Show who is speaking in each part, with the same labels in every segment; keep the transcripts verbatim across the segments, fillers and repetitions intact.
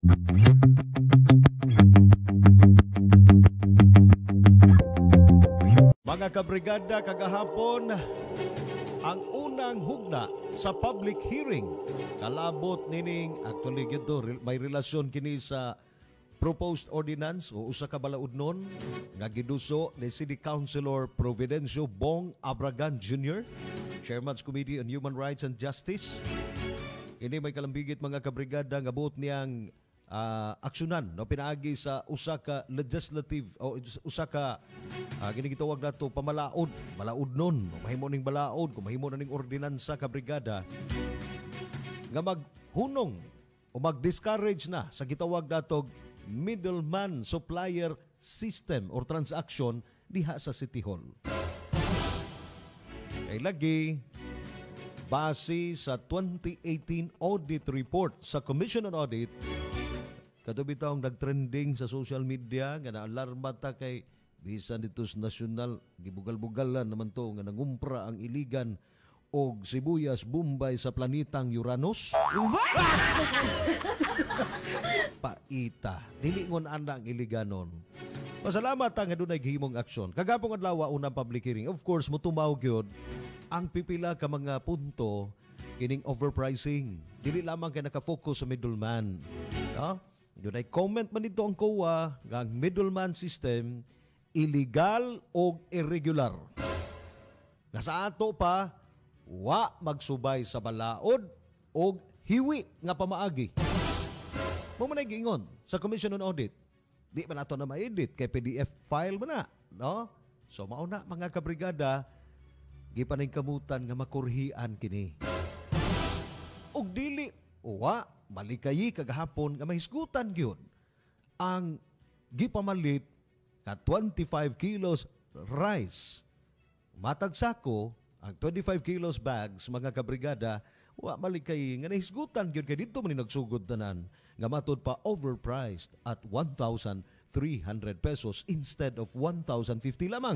Speaker 1: Mga kabrigada, kagahapon ang unang hugna sa public hearing kalabot nining actually gito may relasyon kini sa proposed ordinance o usa ka balaudnon nga giduso ni City Councilor Providencio Bong Abragan Junior, Chairman's Committee on Human Rights and Justice. Ini may kalambigit mga kabrigada nga buot niyang uh, aksyonan no pinaagi sa usa ka legislative o usa ka uh, ginigitawag nato pamalaod, balaod nun, mahimo ning balaod, kung mahimo na ning ordinansa ka brigada nga maghunong o mag-discourage na sa gitawag natog middleman supplier system or transaction diha sa City Hall. Kay lagi base sa twenty eighteen audit report sa Commission on Audit, katubi taong nagtrending sa social media nga naalarma ta kay bisan dito sa nasyonal gibugal-bugalan naman to nga nangumpra ang iligan og sibuyas Bombay sa planetang Uranus. Paita, dili ngon ana ang iliganon. Pasalamat ta nga dunay gihimong aksyon. Kagapong adlaw unang public hearing. Of course, mutumaw gyud ang pipila ka mga punto kining overpricing. Dili lamang kay naka-focus sa middleman. No? Dunay comment man dito ang C O A nga ang middleman system illegal o irregular. Nga sa ato pa wa magsubay sa balaod o hiwi nga pamaagi. Mo man giingon sa Commission on Audit. Di man ato na ma-edit kay P D F file man na, no? So mao na mga kabrigada gipaning kamutan nga makurhian kini. Og dili wa malikayi kagahapon nga mahisgutan gyud ang gipamalit nga twenty-five kilos rice. Matag sako ang twenty-five kilos bags mga kabrigada wa malikay nga nahisgutan gyud kay dito man nagsugod tanan nga matud pa overpriced at one thousand three hundred pesos instead of one thousand fifty lamang.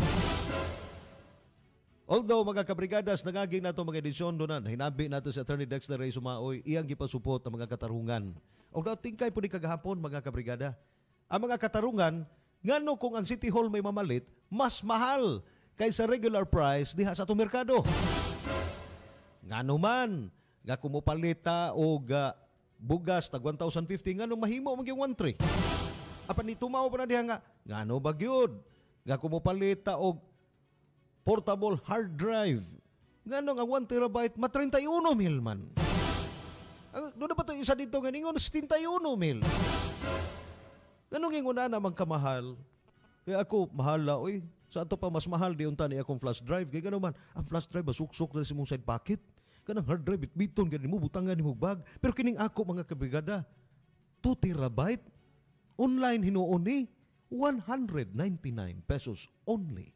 Speaker 1: Although mga kabrigadas nagaging nato mga edisyon doon hinabi nato si Attorney Dexter Ray Sumaoy iyang gipasupot ang mga katarungan. O daw tingkay po ni kagahapon mga kabrigada. Ang mga katarungan ngano kung ang City Hall may mamalit mas mahal kaysa regular price diha sa atong merkado. Ngano man nga kumupalita og uh, bugas tag one thousand fifty ngano mahimo man gyud one three. Apan ni tumaw pa na diha nga ngano ba gyud nga kumupalita og portable hard drive. Ngano nga one terabyte ma thirty-one mil man. Ang doon na pa ito isa dito nga ningon seventy-one mil. Ngano gingon na naman kamahal? Kaya ako mahala oy. Sa ato pa mas mahal di unta ni akong flash drive. Kaya gano man ang flash drive basuk-suk na si mong side pocket. Kanang hard drive bitbiton gani mo butangan ni mo bag. Pero kining ako mga kabrigada two terabyte online hinuon ni one hundred ninety-nine pesos only.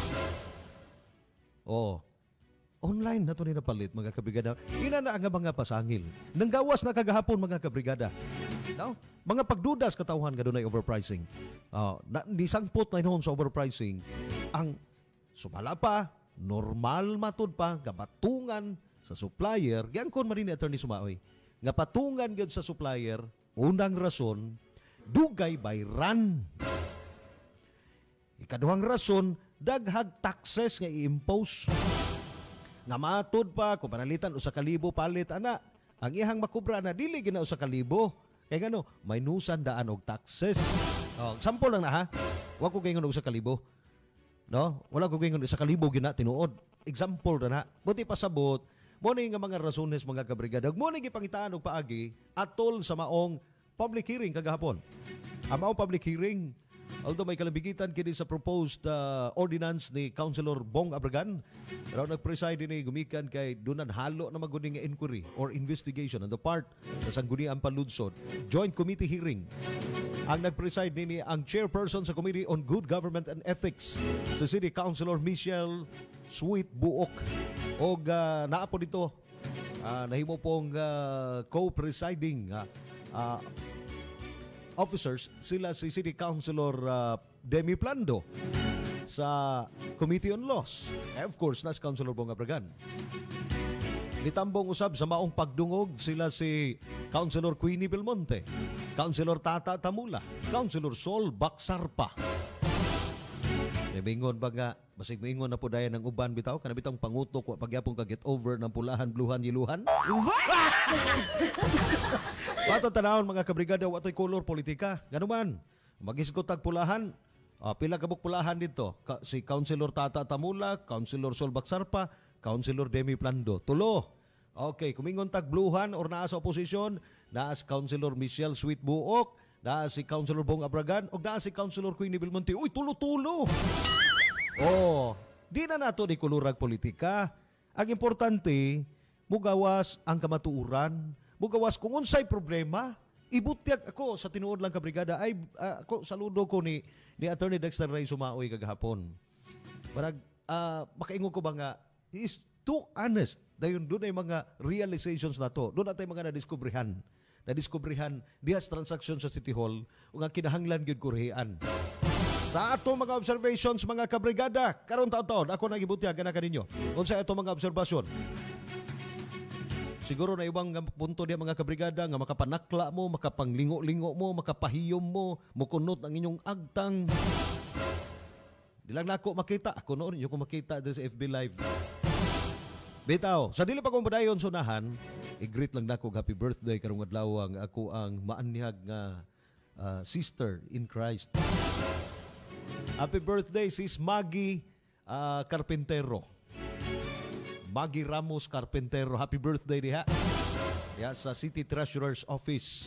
Speaker 1: Oh, online na ito ni napalit, mga kabrigada. Ina na ang mga pasangil. Nanggawas na kagahapon, mga kabrigada. No? Mga pagdudas katauhan nga doon ay overpricing. Uh, na, di sangpot na inoon sa overpricing. Ang sumala pa, normal matod pa, kapatungan sa supplier. Yan kon marin ni Attorney Sumaoy. Nga patungan gyud sa supplier, unang rason, dugay by run. Ikaduhang rason, daghag taxes nga i-impose. Nga matod pa, kung panalitan, usa ka libo palit, ana, ang ihang makubra na, dili gina usa ka libo. Kaya gano, may nusan daan og taxes. Oh, sample lang na ha. Wa ko gingon og usa ka libo. No? Wala ko gingon usa ka libo gina tinuod. Example na na. Buti pasabot, mo ni nga mga rasones mga kabrigada. Mo ni gipangitaan og paagi atol sa maong public hearing kagahapon. Ang maong public hearing, although may kalabigitan kini sa proposed uh, ordinance ni Councilor Bong Abragan, pero nag-preside ni gumikan kay dunan halo na maguning inquiry or investigation on the part sa Sangguniang Panlunsod. Joint Committee hearing. Ang nag-preside nini ang chairperson sa Committee on Good Government and Ethics, sa City Councilor Michelle Sweet Buok. O uh, naapo dito, uh, nahimo pong uh, co-presiding uh, uh, officers, sila si City Councilor uh, Demi Plando sa Committee on Laws. Eh, of course, nas Councilor Bong Abragan. Nitambong usab sa maong pagdungog sila si Councilor Queenie Belmonte. Councilor Tata Tamula, Councilor Sol Baksarpa. Mingon ba nga, basig mingon na po daya ng uban bitaw, kana bitang pangutok, wa pagyapong ka get over ng pulahan, bluhan, yiluhan. Bato tanawon mga kabrigada, wato'y kolor politika. Ganuman, magisgot tag pulahan, uh, pila kabuk pulahan dito. Ka, si Councilor Tata Tamula, Councilor Sol Baksarpa, Councilor Demi Plando. Tulo. Okay, kumingon tag bluhan or naa sa oposisyon, naa si Councilor Michelle Sweet Buok, naa si Councilor Bong Abragan, o naa si Councilor Queenie Belmonte. Uy, tulo-tulo! Oh, di na nato ni kulurag politika. Ang importante, mugawas ang kamatuuran, mugawas kung unsay problema. Ibutyag ako sa tinuod lang ka brigada. Ay, uh, ako, saludo ko ni, ni Attorney Dexter Ray Sumaoy kagahapon. Parang, uh, makaingon ko ba nga, he is too honest. Dayon doon ay mga realizations na to. Doon natin mga nadiskubrihan. Nadiskubrihan dihas transaksyon sa City Hall o nga kinahanglan gyud kurihan. Sa ato mga observations mga kabrigada, karon taon-taon ako nagibutyag kana kaninyo. Unsa ato mga obserbasyon? Siguro na ibang punto diya mga kabrigada nga makapanakla mo, makapanglingo-lingo mo, makapahiyom mo, mukunot ang inyong agtang. Di lang nako makita, ako noon yung ko makita dito sa F B Live. Bitaw, sa dili pa kong padayon sunahan, i-greet lang nako happy birthday karong adlaw ang ako ang maanyag nga uh, sister in Christ. Happy birthday sis Maggie uh, Carpintero. Maggie Ramos Carpintero. Happy birthday diha. Ya sa City Treasurer's Office.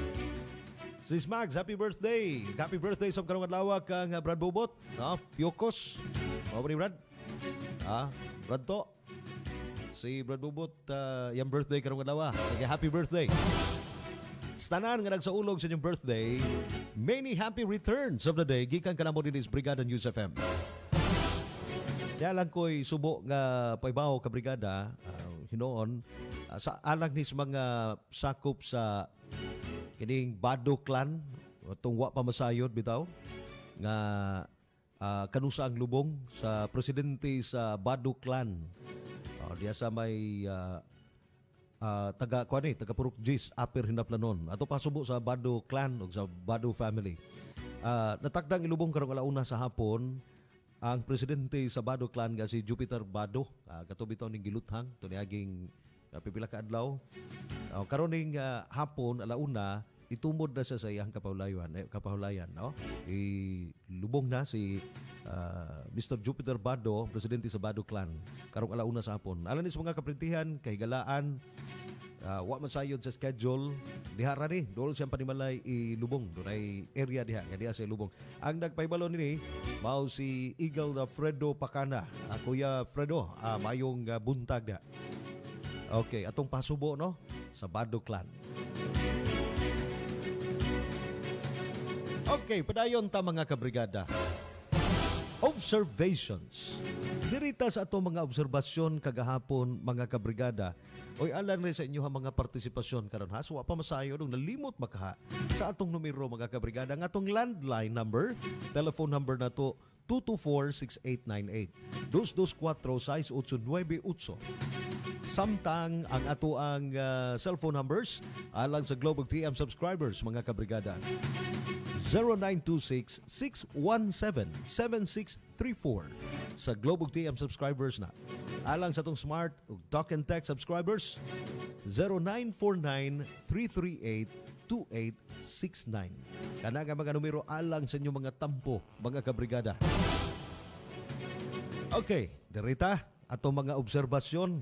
Speaker 1: Sis Mags, happy birthday. Happy birthday sa karong adlaw kang Brad Bobot, no? Piokos. O ni Brad? Ah, Brad to. Si Brad Bobot, uh, yung birthday karong adlaw. Sige, happy birthday. Stanan nga nagsaulog sa inyong birthday, many happy returns of the day gikan kanamo din is Brigada News F M. Kaya lang ko'y subo nga paibaw ka brigada uh, hinoon uh, sa alang nis mga sakop sa kining Bado clan itong wa pamasayod bitaw nga uh, kanusa ang lubong sa presidente sa Bado clan. Uh, diya sa may uh, Uh, taga kuan ni taga Purok Jis Upper Hinaplanon ato pasubo sa Bado clan ug sa Bado family. Uh, natakdang ilubong karong alauna sa hapon ang presidente sa Bado clan nga si Jupiter Bado, uh, katubi taon ning giluthang to niaging uh, pipila ka adlaw. Uh, karon ning uh, hapon alauna itumod na sa sayang kapahulayan eh, kapahulayan no. Ilubong na si uh, Mister Jupiter Bado, presidente sa Bado clan karong alauna sa hapon. Alan is mga kaprintihan kay galaan uh, wa masayod sa schedule diha ra ni dol siyang panimalay ilubong dunay area diha nga diha sa ilubong. Ang nagpaybalo nini mao si Eagle na Fredo Pacana. Uh, Kuya Fredo, uh, mayong uh, buntag da. Okay, atong pasubo no sa Bado clan. Okay, padayon ta mga kabrigada. Observations. Dirita sa ato mga obserbasyon kagahapon mga kabrigada. Oy alam rin sa inyo ha mga partisipasyon karon ha. So pa masayo nung nalimot makaha sa atong numero mga kabrigada ng atong landline number, telephone number na to two two four, six eight nine eight. two two four, six eight nine eight. Samtang ang ato ang uh, cellphone numbers alang sa Globe T M subscribers mga kabrigada. zero nine two six, six one seven, seven six three four sa Globe T M subscribers na. Alang sa itong smart ug talk and text subscribers zero nine four nine, three three eight, two eight six nine. Kana nga mga numero alang sa inyong mga tampo mga kabrigada. Okay, dirita ato mga obserbasyon.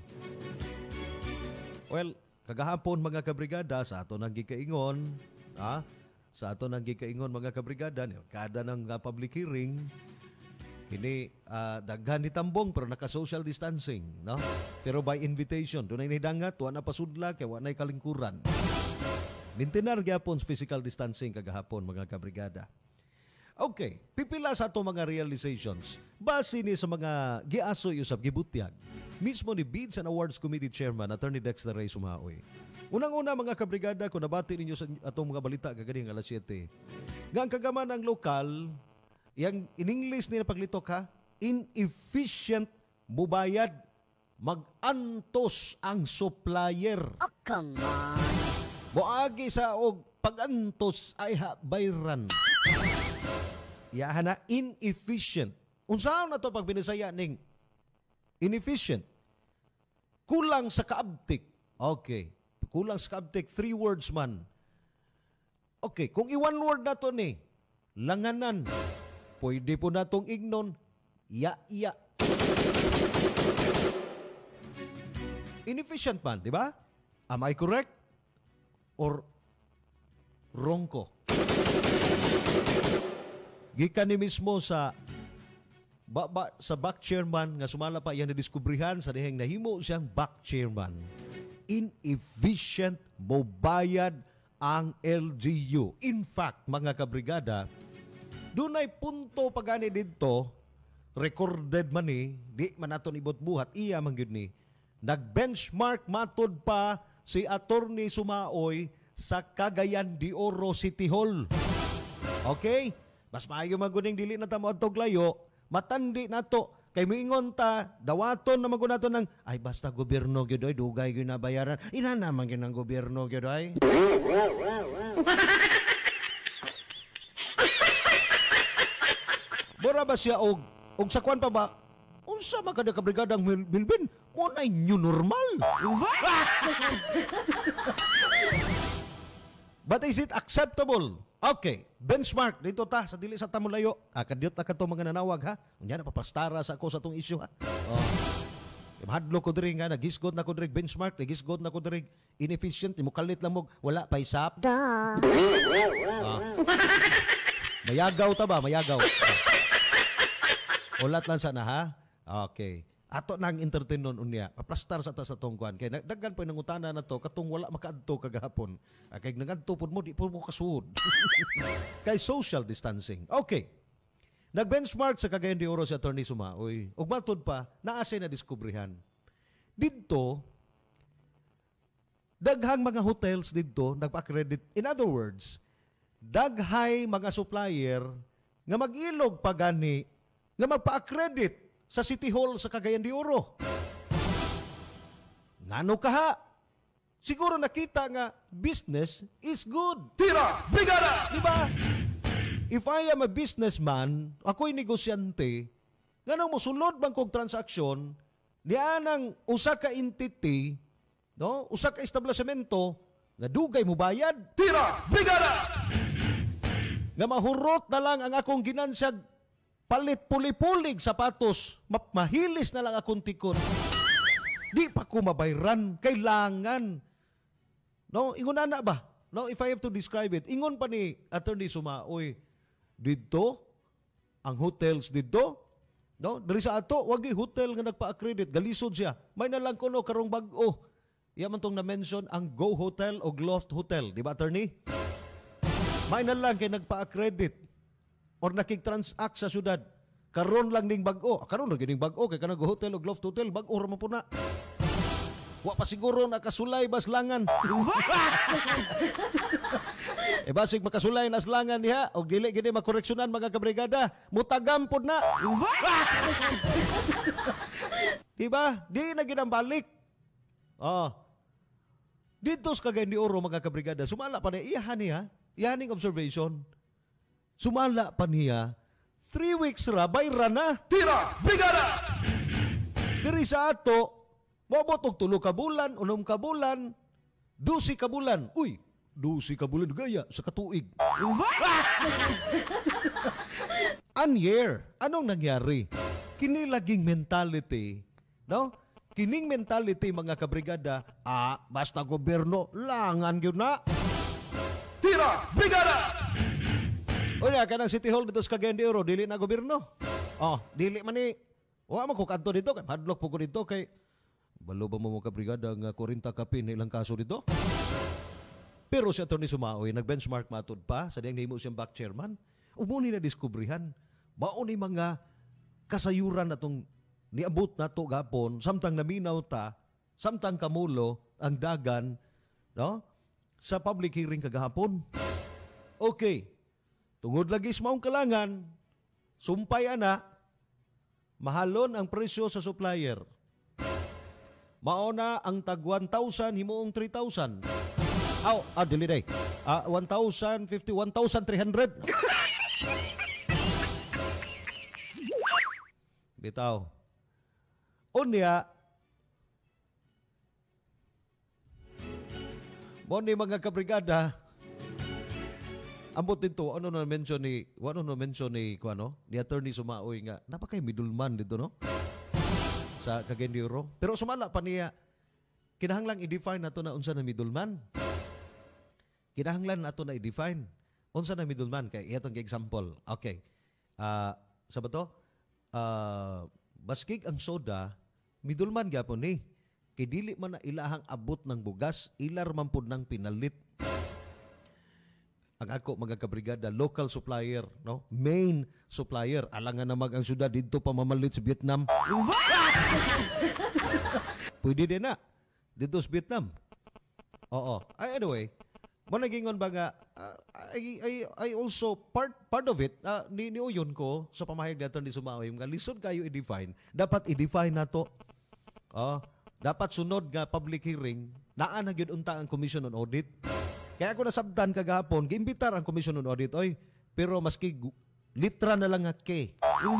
Speaker 1: Well, kagahapon mga kabrigada sa ato nang gikaingon, ha? Sa ato nang gikaingon mga kabrigada, kada ng uh, public hearing, kini uh, daghan ni tambong pero naka-social distancing, no? Pero by invitation, dunay nidangat, wa na pasudla kay wa nay kalingkuran. Mintinar gyapon physical distancing kagahapon mga kabrigada. Okay, pipila sa ato mga realizations. Base ni sa mga giaso usab gibutyag mismo ni Bids and Awards Committee Chairman Attorney Dexter Ray Sumaoy. Unang-una mga kabrigada, kung nabati ninyo sa atong mga balita kaganing alas siyete. Nga ang kagaman ng lokal, yang in English nila paglitok ha, inefficient mubayad, mag-antos ang supplier.
Speaker 2: Oh, come on.
Speaker 1: Moagi sa og pagantos ay ha bayran. Yahan na inefficient. Unsaon na to pag binisaya ning inefficient? Kulang sa kaabtik. Okay. Kulang sa kaabtik. Three words man. Okay. Kung i-one word na to ni, langanan. Pwede po na tong ignon. Ya-ya. Inefficient man, di ba? Am I correct? Or wrong ko? Gikan ni mismo sa ba, ba, sa back chairman nga sumala pa yan nadiskubrihan sa diheng nahimo siyang back chairman. Inefficient mo bayad ang L G U. In fact, mga kabrigada, dunay punto pagani dito, recorded man ni, di man naton ibot buhat, iya man gyud ni. Nag-benchmark matod pa si Attorney Sumaoy sa Cagayan de Oro City Hall. Okay? Mas maayo maguning dili na ta moadtog layo, matandi nato kay miingon ta dawaton na magun nato ng ay basta gobyerno gyud oy dugay gyud na bayaran. Ina naman gyud ang gobyerno gyud oy. Bora ba siya og og sa kwan pa ba? Unsa man kada kabrigadang bilbin? Mo na new normal. But is it acceptable? Okay, benchmark dito ta sa dili sa tamulayo. Ah, kadyot ta kadto mga nanawag ha. Unya na papastara sa ako sa tong issue ha. Oh. Mahadlo ko diri nga nagisgot na ko diri benchmark, nagisgot na ko diri inefficient, imukalit lang mo wala pa isap. Ah. Mayagaw ta ba? Mayagaw. Ulat lang sana ha. Okay. Ato nang entertainon unya. Paplastar sa ta sa tongkuan kay daggan pa nangutana na to katong wala makaadto kagahapon. Kay nagadto pud mo di pud mo kasuod. Kay social distancing. Okay. Nag-benchmark sa Cagayan de Oro si Attorney Sumaoy. Ug matod pa naa siya na diskubrihan. Didto daghang mga hotels didto nagpa-accredit. In other words, daghay mga supplier nga mag-ilog pa gani nga magpa-accredit sa City Hall sa Cagayan de Oro. Ngano kaha? Siguro nakita nga business is good.
Speaker 2: Tira! Brigada!
Speaker 1: Diba? If I am a businessman, ako'y negosyante, nganong musulod bang kong transaksyon, niya nang usa ka entity, no? Usa ka establishmento, nga dugay mo bayad.
Speaker 2: Tira! Brigada!
Speaker 1: Nga mahurot na lang ang akong ginansyag palit puli-pulig sapatos, mahilis na lang akong tikot. Di pa ko mabayran, kailangan. No, ingon na ba? No, if I have to describe it, ingon pa ni Attorney Sumaoy, dito, ang hotels dito, no, dari sa ato, wag yung hotel nga nagpa-accredit, galisod siya. May nalang kuno karong bag-o. Yaman tong na-mention ang Go Hotel o Loft Hotel, di ba, Attorney? May nalang kay nagpa-accredit or nakik-transact sa syudad. Karon lang ning bag-o. Karon lang ning bag-o kay kanang hotel o Loft Hotel, bag-o ra man po na. Wa pa siguro nakasulay baslangan. E basig makasulay na aslangan diha og dili gid makoreksyonan mga kabrigada, mutagam pod na. Diba? Di na gid ang balik. Oh. Dito sa Cagayan de Oro mga kabrigada, sumala pa na iyahan niya, iyahaning observation. Sumala pa niya, three weeks ra, bayra na.
Speaker 2: Tira! Brigada!
Speaker 1: Diri sa ato, mabot og tulo ka bulan, unom ka bulan, dusi ka bulan. Uy, dusi ka bulan gaya sa katuig. Anyer, anong nangyari? Kini laging mentality, no? Kining mentality mga kabrigada, ah, basta gobyerno, langan gyud na.
Speaker 2: Tira! Brigada!
Speaker 1: O na, kanang City Hall dito sa Cagayan de Oro, dili na gobyerno. Oh, dili man ni, wa man ko kadto dito, kay padlock po ko dito, kay balo ba mo mga brigada nga forty kapin ilang kaso dito? Pero si Attorney Sumaoy, nag-benchmark matod pa, sa diyang nahimo siyang back chairman, umuni na diskubrihan, mao ni mga kasayuran na itong niabot na to gapon, samtang naminaw ta, samtang kamulo, ang dagan, no? Sa public hearing kagahapon. Okay. Tungod lagi sa maong kalangan, sumpay ana, mahalon ang presyo sa supplier. Mauna ang tag one thousand, himuong three thousand. Aw, ah, dili day. Ah, one thousand fifty, one thousand three hundred. Bitaw. Unya, mo ni mga kabrigada, ambot dito, ano na mention ni, ano na mention ni, ano, ni Attorney Sumaoy nga, napakay middleman dito, no? Sa Cagayan pero sumala pa niya, kinahanglang i-define nato na unsa na middleman. Kinahanglan nato na i-define unsa na middleman kay iyatong example. Okay. Ah, uh, sa bato? Ah, uh, baskig ang soda, middleman gyapon ni. Kay dili man na ilahang abot ng bugas, ilar man pud nang pinalit. Ang ako mga kabrigada, local supplier, no? Main supplier. Alangan na mag ang syudad dito pa mamalit sa Vietnam. Pwede din na. Dito sa Vietnam. Oo. Ay, anyway, mo nagingon ba nga, uh, I, I, I also, part part of it, uh, ni, niuyon ko sa pamahayag nato ni Sumaoy, nga lisod kayo i-define, dapat i-define na to. Uh, dapat sunod nga public hearing, naan na gyud unta ang Commission on Audit. Kaya ako nasabtan kagahapon, giimbitar ang Commission on Audit, oy, pero maski litra na lang nga K.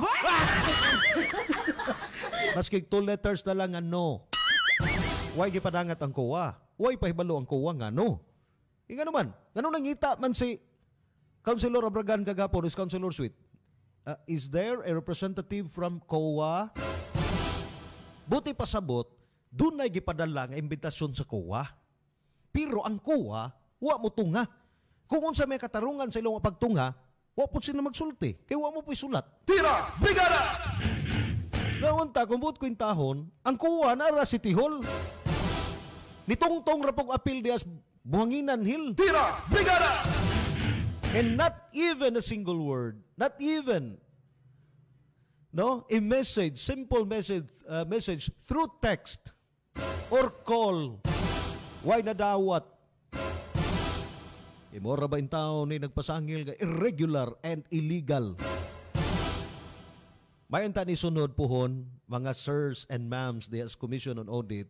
Speaker 1: Maski two letters na lang nga no. Why gipadangat ang C O A? Why pahibalo ang C O A nga no? Nga naman, ganun nangita man si Councilor Abragan kagapon is Councilor Sweet. Uh, is there a representative from C O A? Buti pasabot, doon na gipadala nga imbitasyon sa C O A. Pero ang C O A, wa mo tunga. Kung unsa may katarungan sa ilong pagtunga, wa po sila magsulti. Kaya wa mo po isulat.
Speaker 2: Tira! Brigada!
Speaker 1: Naunta, kung buot ko yung tahon, ang C O A na ra City Hall. Nitongtong rapong apil di as Buhanginan Hill.
Speaker 2: Tira! Brigada!
Speaker 1: And not even a single word, not even, no, a message, simple message, uh, message through text or call. Why nadawat? Imora ba in tao ni nagpasangil nga irregular and illegal? Mayon ta ni sunod puhon, mga sirs and ma'ams di as Commission on Audit.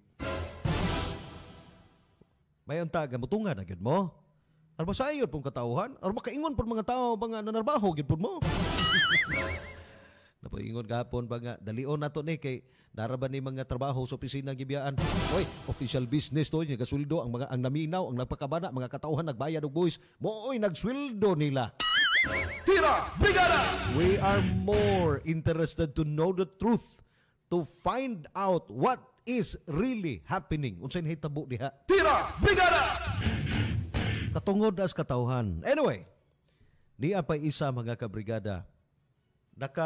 Speaker 1: Mayon ta gamutungan na gyud mo. Arba sayod pong katawhan, arba kaingon pud mga tao mga nanarbaho gyud pud mo. Napaingon gahapon ba nga dalion nato ni kay naraba ni mga trabaho sa opisina gibiyaan. Oy, official business to nya gasuldo ang mga ang naminaw, ang nagpakabana, mga katawhan nagbayad og buwis. Mooy nagsweldo nila.
Speaker 2: Tira! Brigada!
Speaker 1: We are more interested to know the truth, to find out what is really happening. Unsay nahitabo diha?
Speaker 2: Tira! Brigada!
Speaker 1: Katungod as katawhan. Anyway, niya pa isa mga kabrigada. Naka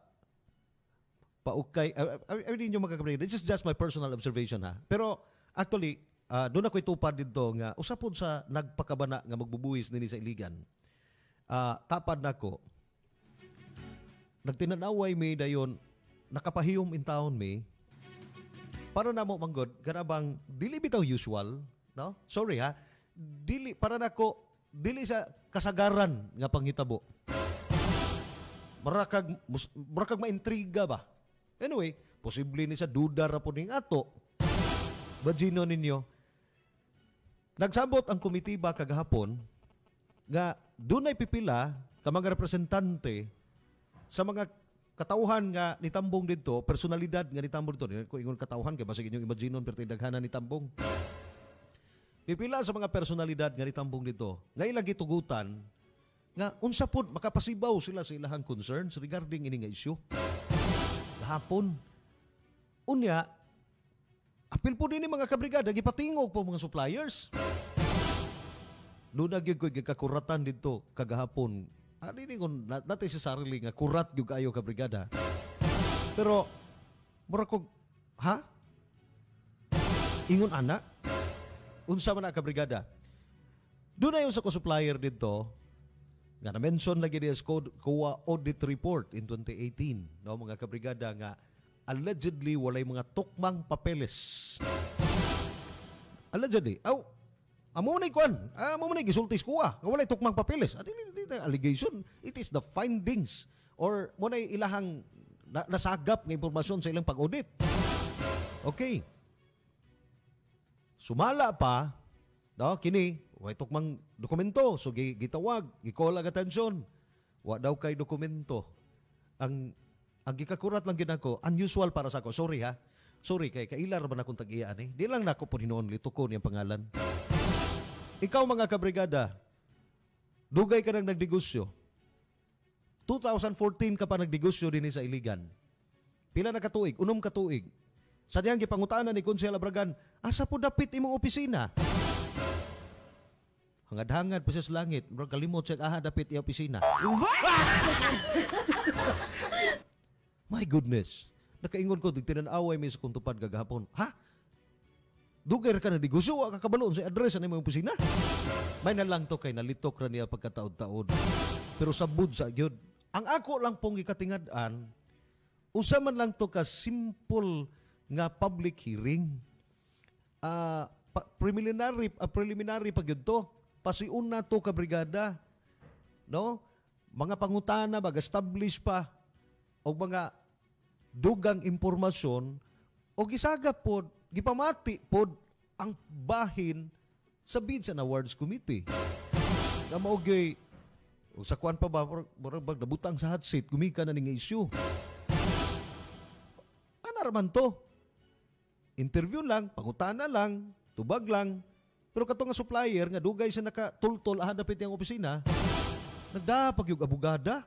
Speaker 1: paukay, I, I, I mean yung mga kabrigada, this is just my personal observation ha. Pero actually, uh, doon ako itupad dito nga, usapon sa nagpakabana nga magbubuhis nini sa iligan. Uh, tapad na ko, nagtinanaway may dayon, nakapahiyom in town may, para na mo manggod, karabang, dili bitaw usual, no? Sorry ha, dili, para na ko, dili sa kasagaran nga panghitabo. Marakag, mus, marakag maintriga ba? Anyway, posible ni sa duda ra po ning ato. Bajino ninyo, nagsabot ang komitiba kagahapon, nga dunay pipila ka mga representante sa mga katauhan nga nitambong dito, personalidad nga nitambong dito. Kung ingon katauhan, kaya basig inyong imaginon pero daghanan nitambong. Pipila sa mga personalidad nga nitambong dito, nga ilang gitugutan, nga unsa pod makapasibaw sila sa ilahang concerns regarding ini nga issue. Gahapon. Unya, apil po din mga kabrigada, gipatingog po mga suppliers. Noon na gyud ko gikakuratan dito kagahapon. Ani ni kon natay sa sarili nga kurat gyud kayo ka brigada. Pero mura ko ha? Ingon ana? Unsa man ka brigada? Doon na yung sa ko supplier dito nga na-mention lagi diya sa C O A audit report in twenty eighteen, no mga kabrigada nga allegedly walay mga tukmang papeles. Allegedly. Aw, amo man kwan, amo man gisulti sa C O A, nga walay tukmang papeles. At hindi allegation, it is the findings or mo na ilahang na, nasagap nga impormasyon sa ilang pag-audit. Okay. Sumala pa, no, kini Wa tukmang dokumento. So gi- gitawag, gikola ang atensyon. Wa daw kay dokumento. Ang ang gikakurat lang ginako, unusual para sa ako. Sorry ha. Sorry kay kailar man akong tag-iyaan eh. Di lang nako po hinoon lito ko niyang pangalan. Ikaw mga kabrigada, dugay ka nang nagdegosyo. two thousand fourteen ka pa nagdegosyo din sa Iligan. Pila na katuig, unom katuig. Sa diyang gipangutanan ni Konsehal Abragan, asa po dapit imong opisina? Hangad-hangad pa siya sa langit. Bro, kalimot siya, aha, dapit iya opisina. My goodness. Nakaingon ko, tinan-away may sa kong tupad kagahapon. Ha? Dugay ka na negosyo, wa ka kabaloon sa address na imong opisina? May na lang to kay nalitok ra niya pagkataod-taod. Pero sabud sa gyud. Ang ako lang pong ikatingad-an, usa man lang to ka simple nga public hearing. Uh, pa, preliminary uh, preliminary pa gyud to. Pasiuna to ka brigada. No? Mga pangutana mag-establish pa og mga dugang impormasyon o gisagap pod, gipamati pod ang bahin sa Bids and Awards Committee. Na maugay o sa kuan pa ba murag bag nabutang sa hot seat gumika na ning issue. Ana raman to? Interview lang, pangutana lang, tubag lang. Pero kato nga supplier nga dugay sa nakatultol aha dapit yang opisina, nagdapag yung abogada.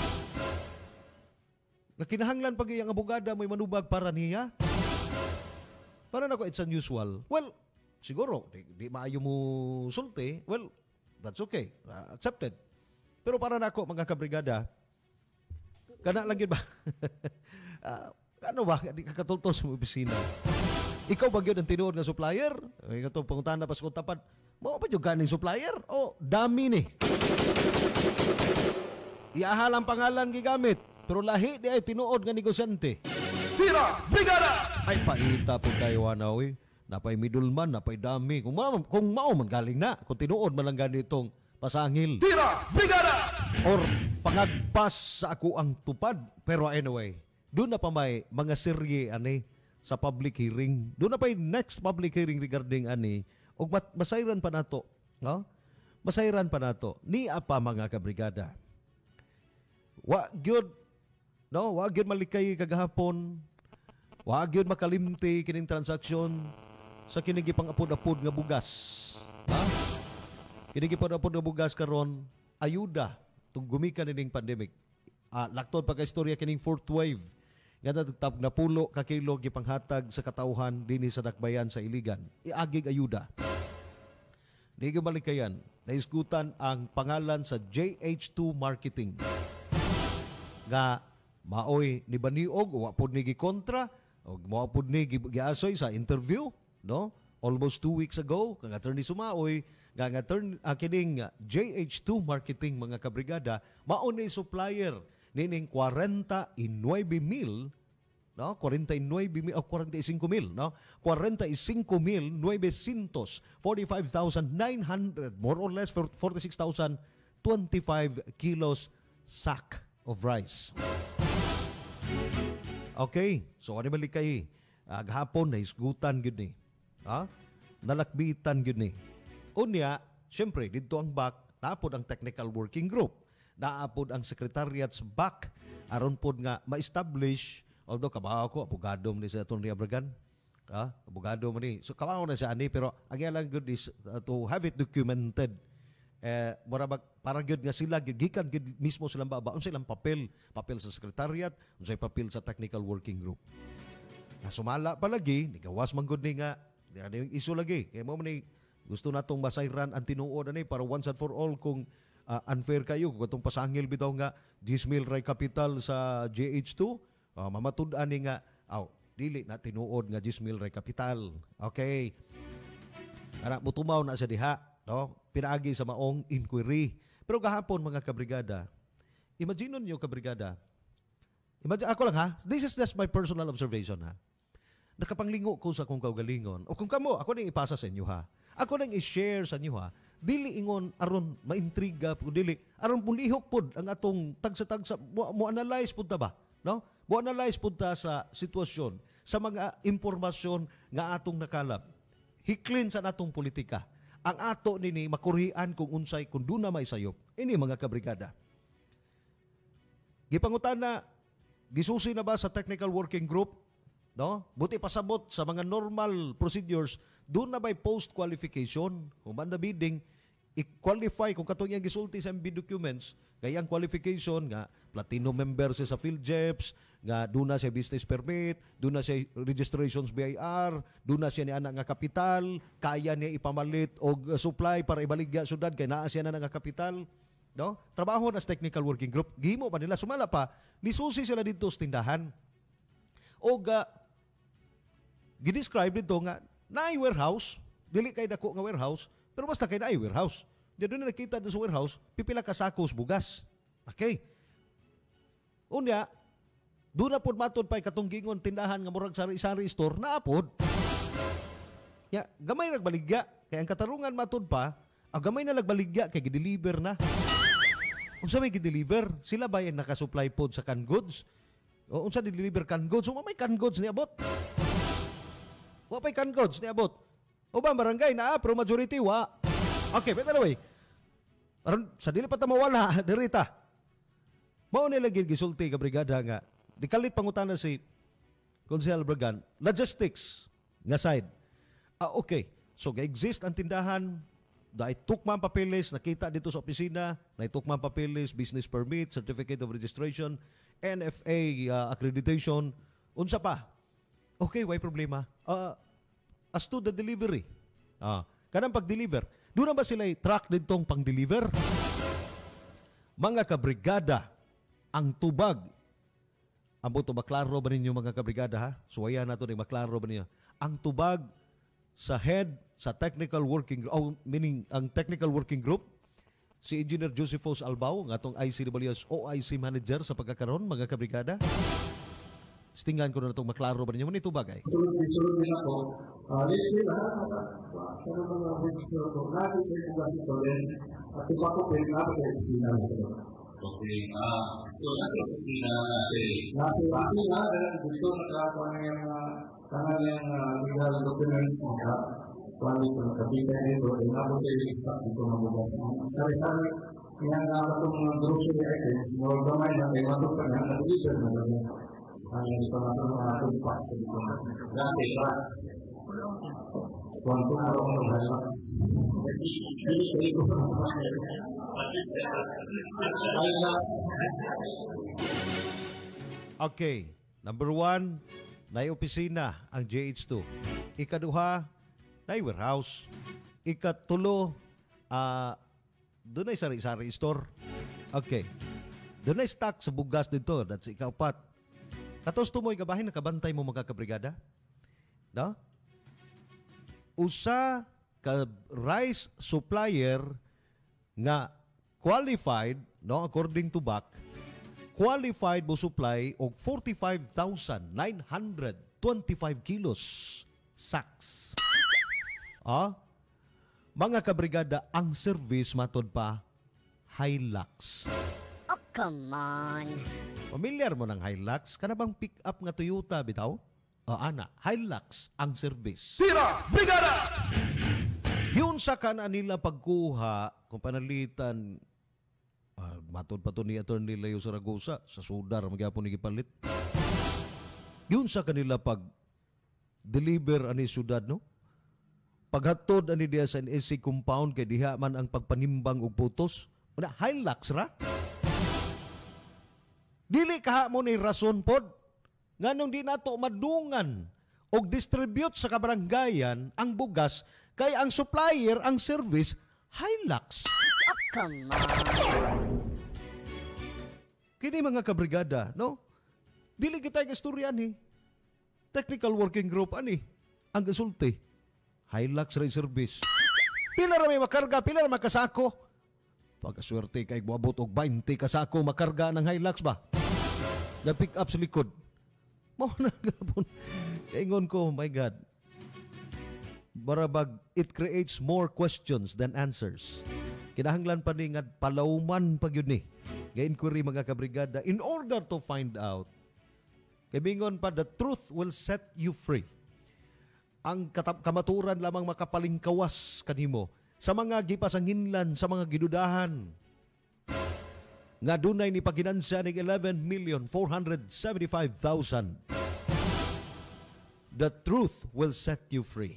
Speaker 1: Nakinahanglan pag yung abogada may manubag para niya. Para na ko it's unusual. Well, siguro, di, di maayo mo sulti. Well, that's okay. Uh, accepted. Pero para na ako, mga kabrigada, kana lang yun ba? uh, ano ba? Di kakatultol sa opisina. Ikaw ba yun ang tinuod na supplier? Ikaw itong panguntahan na pas kong tapat. Mo ba yung ganing supplier? O, dami ni. Iahalang pangalan gigamit. Pero lahi di ay tinuod nga negosyante.
Speaker 2: Tira, brigada!
Speaker 1: Ay paita po tayo wanawi. Napay middleman, napay dami. Kung mao, kung mao man galing na. Kung tinuod man lang ganitong pasangil.
Speaker 2: Tira, brigada!
Speaker 1: Or pangagpas sa ako ang tupad. Pero anyway, doon na pa may mga serye ani sa public hearing. Doon na pa yung next public hearing regarding ani. O masayran pa nato. No? Masayran pa nato. Ni apa mga kabrigada. Wa gyud no, wa gyud malikay kagahapon. Wa gyud makalimti kining transaksyon sa kining gipang-apod-apod nga bugas. Ha? Kining gipang-apod nga bugas karon ayuda tung gumikan ning pandemic. Ah, laktod pa ka istorya kining fourth wave. Nga natagtap na pulo ka kilo gipanghatag sa katauhan dinhi sa dakbayan sa Iligan. Iagig ayuda. Di gyud malikayan. Naisgutan ang pangalan sa J H two Marketing. Nga maoy ni baniog o apod ni gikontra o mo apod ni giasoy sa interview, no? Almost two weeks ago kang attorney sumaoy nga nga turn uh, kining J H two Marketing mga kabrigada mao ni supplier nining forty-nine mil, no? forty-nine mil o forty-five mil, no? forty-five mil novecientos forty-five thousand nine hundred, more or less forty-six thousand twenty-five kilos sack of rice. Okay, so ano balik kay uh, gahapon na isgutan gyud ni. Ha? Nalakbitan gyud ni. Unya, syempre didto ang back naapod ang technical working group. Naapod ang secretariat's back aron pod nga ma-establish, although kabaho ko abogado ni sa Atty. Abragan. Ha? Abogado man ni. So kabaho na siya ani pero ang ilang good is uh, to have it documented. Eh murabag para gyud nga sila gyud gikan gyud mismo silang baba unsa ilang papel papel sa secretariat unsay papel sa technical working group na sumala palagi ni gawas man gud ni nga ano yung isu lagi kay mo man ni gusto natong masayran ang tinuod ani para once and for all kung uh, unfair kayo kung atong pasangil bitaw nga ten mil ray capital sa J H two uh, mamatud-an ni nga aw dili na tinuod nga ten mil ray capital. Okay, ana mutumaw na sa diha, no? Pinaagi sa maong inquiry. Pero gahapon mga kabrigada, imagine niyo kabrigada, imagine, ako lang ha, this is just my personal observation ha. Nakapanglingo ko sa kong kaugalingon, o kung kamo, ako nang ipasa sa inyo ha, ako nang i-share sa inyo ha, dili ingon aron maintriga, dili, aron pulihok pod ang atong tagsa-tagsa, mo, mo analyze punta ba? No? Mo analyze punta sa sitwasyon, sa mga impormasyon nga atong nakalap. Hiklin sa natong politika. ang ato nini makurian kung unsay kung duna may sayop. Ini mga kabrigada. Gipangutana, gisusi na ba sa technical working group? No? Buti pasabot sa mga normal procedures, doon na may post-qualification. Kung banda bidding, i-qualify kung katong yung gisulti sa M B documents, kaya ang qualification nga, platinum member siya sa PhilJeps, nga doon na siya business permit, doon na siya registrations B I R, doon na siya ni anak nga kapital, kaya niya ipamalit og supply para ibaligya syudad, kaya naa siya na nga kapital. No? Trabaho na sa technical working group, gihimo pa nila, sumala pa, lisusi sila dito sa tindahan. O ga, gidescribe dito nga, naay warehouse, dili kay dako nga warehouse, pero basta kay naay warehouse. Diyan doon nakita doon sa warehouse, pipila ka sakos bugas. Okay. Unya, doon na po matod pa katong gingon tindahan nga murag sari-sari store, naapod. Ya, gamay nagbaligya. Kaya ang katarungan matod pa, ang gamay na nagbaligya kay gideliver na. Unsa may gideliver? Sila ba yung nakasupply pod sa canned goods? O unsa di-deliver canned goods? O may canned goods ni abot. Wa pay canned goods ni abot. O ba barangay na, pero majority wa. Okay, but anyway, aron sa dili pa ta mawala dirita. Mao ni lagi gisulti ka brigada nga. Dikalit pangutana si Consel Bragan, logistics nga side. Ah, okay. So ga-exist ang tindahan, dahil tukman papeles, nakita dito sa opisina, na tukman papeles, business permit, certificate of registration, N F A uh, accreditation, unsa pa? Okay, why problema? Uh, as to the delivery. Ah, kanang pag-deliver, doon na ba sila truck ditong pang-deliver? Mga kabrigada, ang tubag. Amo to maklaro ba ninyo mga kabrigada ha? Suwaya na to ni maklaro ba ninyo? Ang tubag sa head sa technical working group, oh, meaning ang technical working group, si Engineer Josephus Albao, nga itong I C W S O I C manager sa pagkakaroon, mga kabrigada. Stingan ko na itong maklaro ba ninyo? Muna ito bagay?
Speaker 3: Sunod-sunod din ako. Lately, lahat pero mga register ko, natin sa ibugas ito rin, at iba ko pwede nga sa opisina na sila.
Speaker 4: Okay. Ah, so nasa opisina kasi
Speaker 3: Nasa opisina, dahil dito nakakuha na yung kanal yung legal documents na kuwali ko nakapitan dito, ay nga po sa ilista dito ng bugas. Sari-sari, yan nga ba itong grocery items, mga gamay na may matok ka na, nag-deliver na ba siya? Ang information ng mga impact sa dito.
Speaker 4: kasi pa
Speaker 3: Kung kung araw ng highlights. Hindi kayo ko ng highlights.
Speaker 1: Okay. Number one, naay opisina ang J H two. Ikaduha, naay warehouse. Ikatulo, uh, doon ay sari-sari store. Okay. Doon ay stock sa bugas dito. That's ikaapat. Katos tumoy kabahin, nakabantay mo mga kabrigada? No? Usa ka rice supplier nga qualified, no, according to B A C, qualified mo supply og forty-five thousand nine hundred twenty-five kilos sacks. Ah? Mga kabrigada, ang service matod pa Hilux.
Speaker 5: Oh, come on.
Speaker 1: Familiar mo ng Hilux? Kana bang pick up nga Toyota bitaw? O ana, Hilux ang service.
Speaker 2: Tira, brigada!
Speaker 1: Yun sa kana nila pagkuha kung panalitan, uh, matod pa to ni Attorney Leo Zaragoza sa sudar magyapon ni gipalit. Yun sa kanila pag deliver ani syudad, no? Paghatod ani diya sa N S C compound kay diha man ang pagpanimbang og putos. Una Hilux ra. Dili kaha mo ni rason pod nganong di nato madungan og distribute sa kabaranggayan ang bugas kay ang supplier ang service Hilux.
Speaker 5: Oh, come on.
Speaker 1: Kini mga kabrigada, no? Dili kita istorya ni technical working group ani ang gasulti Hilux Rail Service. Pila ra may makarga, pila ra makasako. Pagkaswerte kay buabot og twenty kasako makarga ng Hilux ba? Na pick up sa likod. Mao na gapon. Ingon ko, oh my God. Barabag, it creates more questions than answers. Kinahanglan pa ni nga palauman pag yun ni. Ga-inquiry mga kabrigada in order to find out. Kay bingon pa, the truth will set you free. Ang katap- kamaturan lamang makapalingkawas kanimo sa mga gipasanginlan, sa mga gidudahan, nga dunay ni paginansya ng eleven million four hundred seventy-five thousand. The truth will set you free.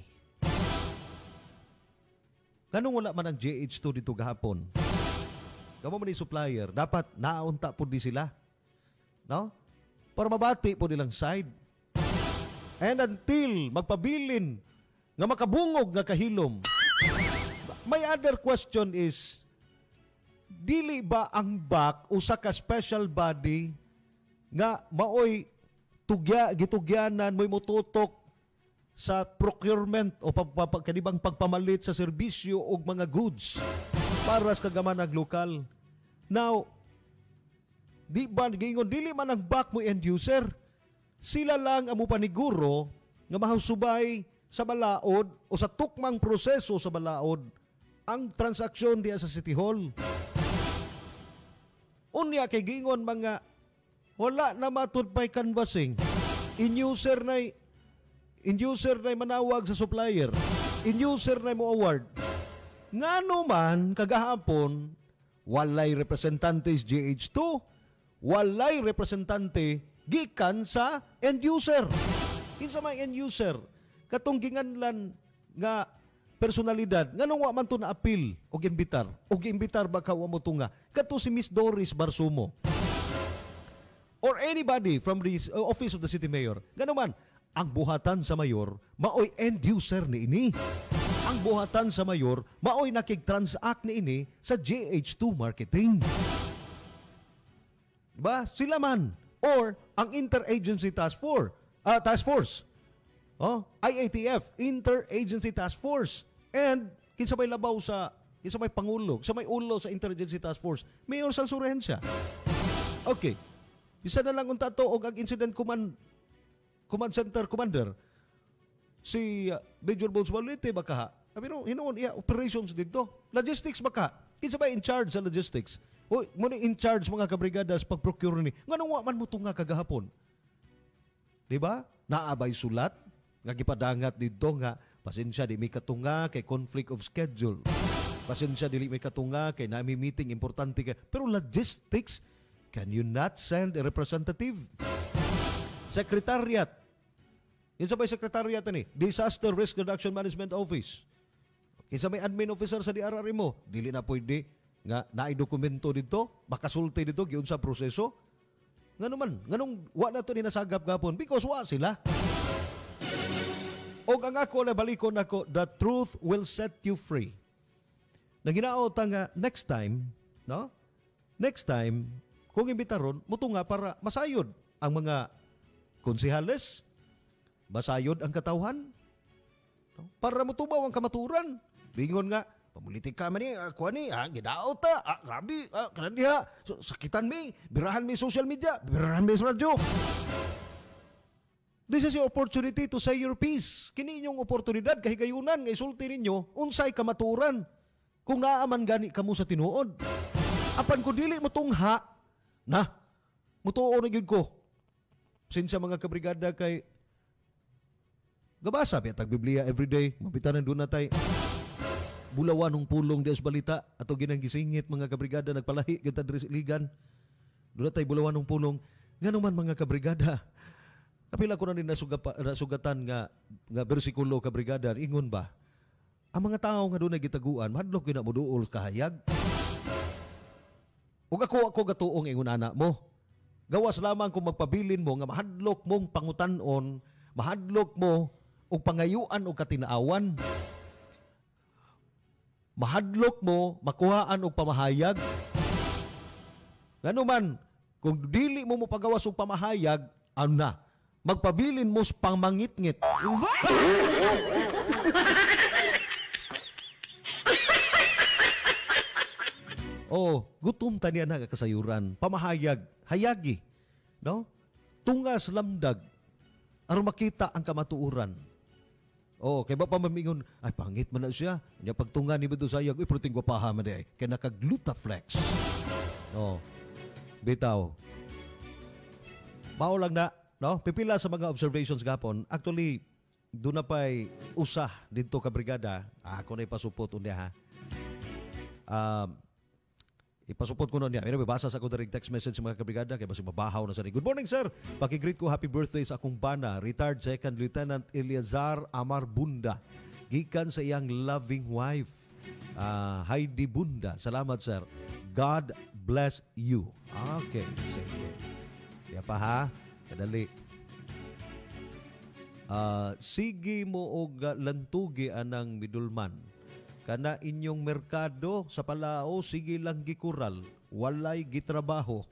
Speaker 1: Ganun wala man ang G H two dito gahapon. Kamo man ni supplier, dapat naunta po di sila. No? Para mabati po nilang side. And until magpabilin nga makabungog nga kahilom. My other question is, dili ba ang B A C usa ka special body nga maoy tugya gitugyanan mo'y mututok sa procurement o kanibang pagpamalit sa serbisyo o mga goods para sa kagamanag lokal. Now, di ba gingon dili man ang B A C mo end user, sila lang amo paniguro nga mahusubay sa balaod o sa tukmang proseso sa balaod ang transaksyon diya sa City Hall. Unya kay gingon mga wala na matud pay canvassing. In-user na in-user na manawag sa supplier. In-user na mo award. Ngano man kagahapon walay representante sa G H two, walay representante gikan sa end user. Kinsa may end user? Katong ginganlan nga personalidad, nganong wa man to na appeal o imbitar? O imbitar ba ka wa mo tunga? Kato si Miss Doris Barsumo. Or anybody from the uh, office of the city mayor. Ngano man, ang buhatan sa mayor, maoy end user ni ini. Ang buhatan sa mayor, maoy nakig-transact ni ini sa G H two marketing. Diba? Sila man. Or ang Interagency Task Force. Uh, task Force. Oh, I A T F, Interagency Task Force. And kinsa may labaw sa, kinsa may pangulo, kinsa may ulo sa Interagency Task Force, Mayor Salsurensya. Okay. Isa na lang unta to og ang Incident Command Command Center Commander si uh, Major Bones Malite baka. Pero hinuon iya operations dito. Logistics baka. Kinsa ba in charge sa logistics? O mo ni in charge mga kabrigada sa pag-procure ni. Nganong wa man mo tunga kagahapon? Di ba? Naabay sulat nga gipadangat dito nga pasensya di may katunga kay conflict of schedule. Pasensya dili may katunga kay nami meeting importante kay. Pero logistics, can you not send a representative? Secretariat. Yun sa may secretariat ni, Disaster Risk Reduction Management Office. Kinsa may admin officer sa D R R mo, dili na pwede nga naay dokumento dito, makasulti dito giun sa proseso. Ngano man, nganong wa na to ni nasagap gapon because wa sila. Og ang ako na balikon ako, the truth will set you free. Naginaot nga next time, no? Next time, kung imbitaron, muto nga para masayod ang mga konsehales, masayod ang katawhan, no? Para mutubaw ang kamaturan. Bingon nga, pamulitik ka man ni, ako ni, ah, gidaot ta, ah, grabe, ah, kanan diha, so, sakitan mi, birahan mi social media, birahan mi sa radyo. This is your opportunity to say your piece. Kini inyong oportunidad, kahigayunan, nga isulti ninyo, unsay kamaturan, kung naaman gani kamo sa tinuod. Apan ko dili mo tungha, na, mutuo na gyud ko. Sinsa mga kabrigada kay, gabasa, pitag Biblia everyday, mapitanan doon na tayo, bulawan ng pulong di as balita ato ginang gisingit mga kabrigada nagpalahi kita diri sa iligan doon tay bulawan ng pulong ngano man mga kabrigada kapila ko na din nasugapa, nasugatan nga nga bersikulo kabrigada ingon ba ang mga tao nga doon gitaguan mahadlok gyud na moduol kahayag ug ako ako gatuong ingon ana mo gawas lamang kung magpabilin mo nga mahadlok mong pangutan-on mahadlok mo og pangayuan og katinaawan mahadlok mo, makuhaan og pamahayag. Ngano man, kung dili mo mo pagawas og pamahayag, ano na, magpabilin mo sa pangmangit-ngit. Oh, gutom taniya na kasayuran. Pamahayag, hayagi. No? Tungas lamdag, aron makita ang kamatuuran. Oh, kay ba pa mamingon, ay pangit man na siya. Nya pagtunga ni Beto Sayag, uy, proting guwapaha man day. Kaya naka-glutaflex. Oh, bitaw. Mao lang na, no? Pipila sa mga observations gapon. Actually, doon na pa'y usa dito ka brigada. Ah, ako na ipasupot unya ha. Um, ipasupot ko nun niya. Pero basa sa akong direct text message sa mga kabrigada kaya basi mabahaw na sa rin. Good morning, sir. Pakigreet ko happy birthday sa akong bana, retired second Lieutenant Eliazar Amar Bunda. Gikan sa iyang loving wife, uh, Heidi Bunda. Salamat, sir. God bless you. Okay, sige. Kaya pa ha, kadali. Uh, sige mo og lantugi anang midulman. Kana inyong merkado sa palao, sige lang gikural. Walay gitrabaho.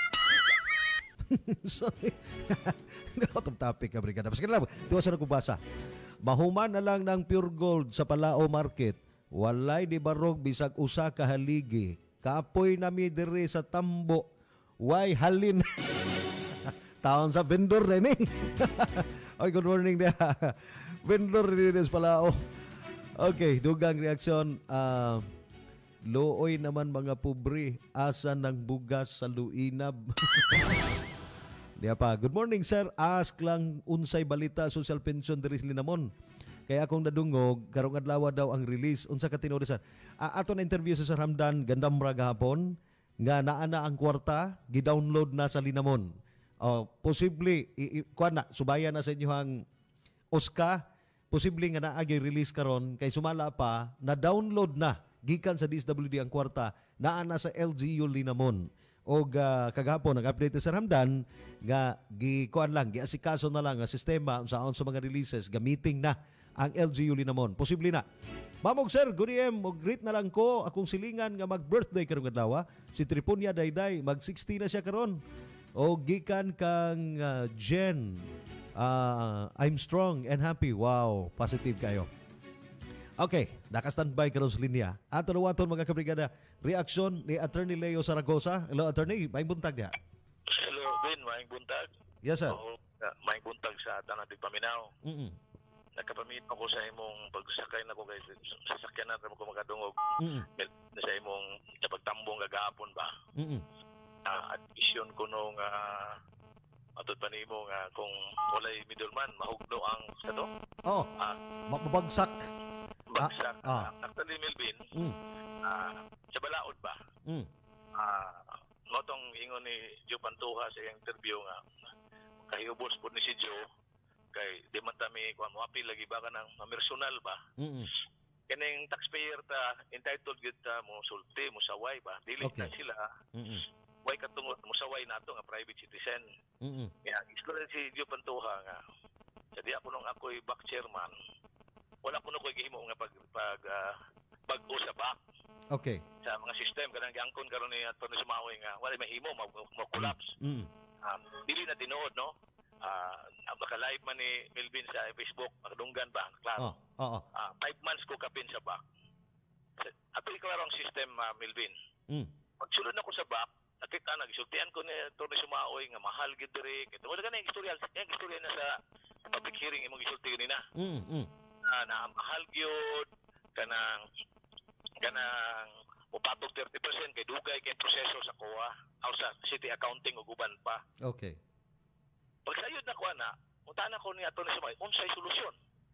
Speaker 1: Sorry. Out of topic, kabrigada. Paskin lang, tiwasan ako basa. Mahuman na lang ng pure gold sa palao market. Walay di barog bisag usa ka haligi. Kapoy nami diri sa tambo. Why halin? Taon sa vendor rin eh. Oy, good morning dia. Vendor rin sa palao. Okay, dugang reaksyon. Uh, looy naman mga pobre. Asa ng bugas sa luinab. Diya pa. Good morning, sir. Ask lang unsay balita social pension diri sa Linamon. Kaya akong nadungog, karong adlaw daw ang release. Unsa ka tinuod, sir? Uh, ato na interview sa Sir Hamdan, gandang mura gahapon, nga naa na ang kwarta, gi-download na sa Linamon. Uh, posible, kuan na, subayan na sa inyo ang O S C A, posible nga naagi release karon kay sumala pa na download na gikan sa D S W D ang kwarta naa na sa L G U Linamon og uh, kagahapon nag-update sa Ramdan nga gikuan lang giasikaso na lang ang sistema unsaon sa mga releases gamiting na ang L G U Linamon posible na. Mamog sir, good M, og greet na lang ko akong silingan nga mag-birthday karong adlaw si Triponia Dayday mag sixty na siya karon og gikan kang uh, Jen. Uh, I'm strong and happy. Wow, positive kayo. Okay, naka-standby ka rin sa linya. Ato na waton mga kabrigada, reaksyon ni Attorney Leo Zaragoza. Hello, Attorney, may buntag niya.
Speaker 6: Hello, Ben, may buntag.
Speaker 1: Yes, sir.
Speaker 6: Oo, may buntag sa tanang Paminaw.
Speaker 1: Mm-mm.
Speaker 6: Nakapaminaw ko sa imong pagsakay na ko kay sasakyan na ko makadungog.
Speaker 1: Mm-mm.
Speaker 6: Sa imong pagtambong kagahapon ba?
Speaker 1: Mm-mm.
Speaker 6: Uh, at isyon ko nung uh, atod pa nimo nga kung walay middleman mahugno ang kato.
Speaker 1: Oh.
Speaker 6: Ah,
Speaker 1: mababagsak.
Speaker 6: Bagsak.
Speaker 1: Ah.
Speaker 6: Ah. Actually, Melvin,
Speaker 1: Mm.
Speaker 6: ah, sa balaod ba?
Speaker 1: Mm.
Speaker 6: Ah, motong ingon ni Joe Pantuha sa iyang interview nga kahiyubos po ni si Joe kay di man tami kuan mo apil lagi ba ka ng personal ba?
Speaker 1: Mm.
Speaker 6: Kaning taxpayer ta entitled gyud ta mo sulti mo saway ba? Dili
Speaker 1: Okay.
Speaker 6: na sila.
Speaker 1: Mm.
Speaker 6: Way katungod mo saway nato nga private citizen.
Speaker 1: Mm.
Speaker 6: Kaya istorya si Joe Pantuha nga jadi ako nung ako'y back chairman wala ko na ko'y gihimo nga pag pag uh, bag-o sa back
Speaker 1: Okay.
Speaker 6: sa mga system kanang giangkon karon ni Atty. Sumaoy nga wala mahimo mag-collapse.
Speaker 1: Mm.
Speaker 6: Um, dili na tinuod no. Ah, uh, baka live man ni Melvin sa Facebook makadunggan ba klaro.
Speaker 1: Oh, oo.
Speaker 6: Ah, five months ko kapin sa back. Apil ko ang system uh, Melvin.
Speaker 1: Mm.
Speaker 6: Pagsulod na ko sa back nakita na gisultian ko ni Atty. Sumaoy nga mahal gid diri kay wala ganay istorya ang istorya na sa public hearing imong gisulti kanina.
Speaker 1: Mm. Mm.
Speaker 6: Uh, na mahal gyud kanang kanang upatog thirty percent kay dugay kay proseso sa C O A o sa city accounting ug uban pa.
Speaker 1: Okay.
Speaker 6: Pagsayod na ko na, utana ko ni Atty. Sumaoy unsay solusyon.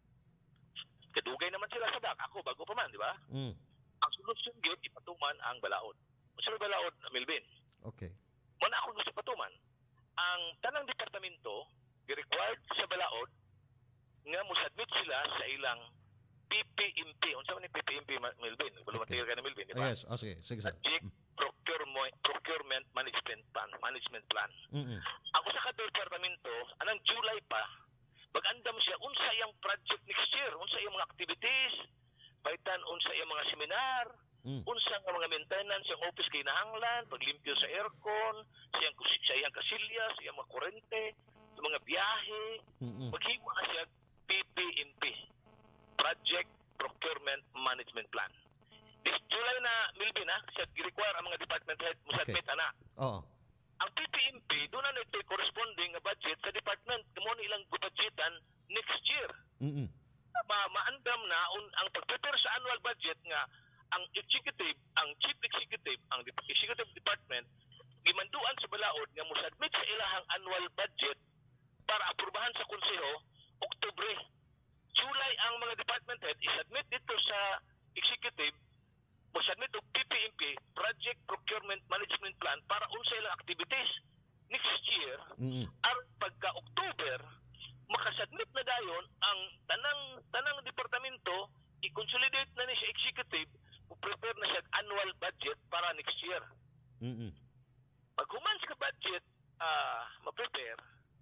Speaker 6: Kadugay naman sila sa dak ako bago pa man, di ba?
Speaker 1: Mm.
Speaker 6: Ang solusyon gyud ipatuman ang balaod. Unsa balaod Melvin?
Speaker 1: Okay.
Speaker 6: Muna ako gusto patuman. Ang tanang departamento gi-required sa balaod nga mo-submit sila sa ilang P P M P. Unsa man ni P P M P Melvin? Volunteer ka na Melvin, di ba?
Speaker 1: Ah, yes, oh, sige, sige sir.
Speaker 6: Project Procurement Procurement Management Plan, Management Plan.
Speaker 1: Mm.
Speaker 6: Ako sa ka-departamento, anang July pa, mag-andam siya unsa iyang project next year, unsa iyang mga activities, paitan unsa iyang mga seminar,
Speaker 1: Mm.
Speaker 6: unsa nga mga maintenance ang office kay nahanglan, paglimpyo sa aircon, siyang sa iyang kasilya, sa iyang mga kurente, sa mga biyahe,
Speaker 1: Mm.
Speaker 6: maghimo na siya P P M P, Project Procurement Management Plan. This July na Melvin ha, siya gi-require ang mga department head mo
Speaker 1: Okay.
Speaker 6: submit ana.
Speaker 1: Oo.
Speaker 6: Ang P P M P doon na ito corresponding nga budget sa department kamo ilang budgetan next year.
Speaker 1: Mm.
Speaker 6: Ma maandam na un, ang pag-prepare sa annual budget nga ang executive, ang chief executive, ang de- executive department gimanduan sa balaod nga mo submit sa ilahang annual budget para aprubahan sa konseho Oktubre. July ang mga department head i-submit dito sa executive mo-submit og P P M P, Project Procurement Management Plan, para unsay lang activities next year.
Speaker 1: Mm.
Speaker 6: Aron pagka-October, makasubmit na dayon ang tanang tanang departamento, i-consolidate na ni sa executive, prepare na siya annual budget para next year.
Speaker 1: Mm.
Speaker 6: Pag human sa budget, uh, ma-prepare,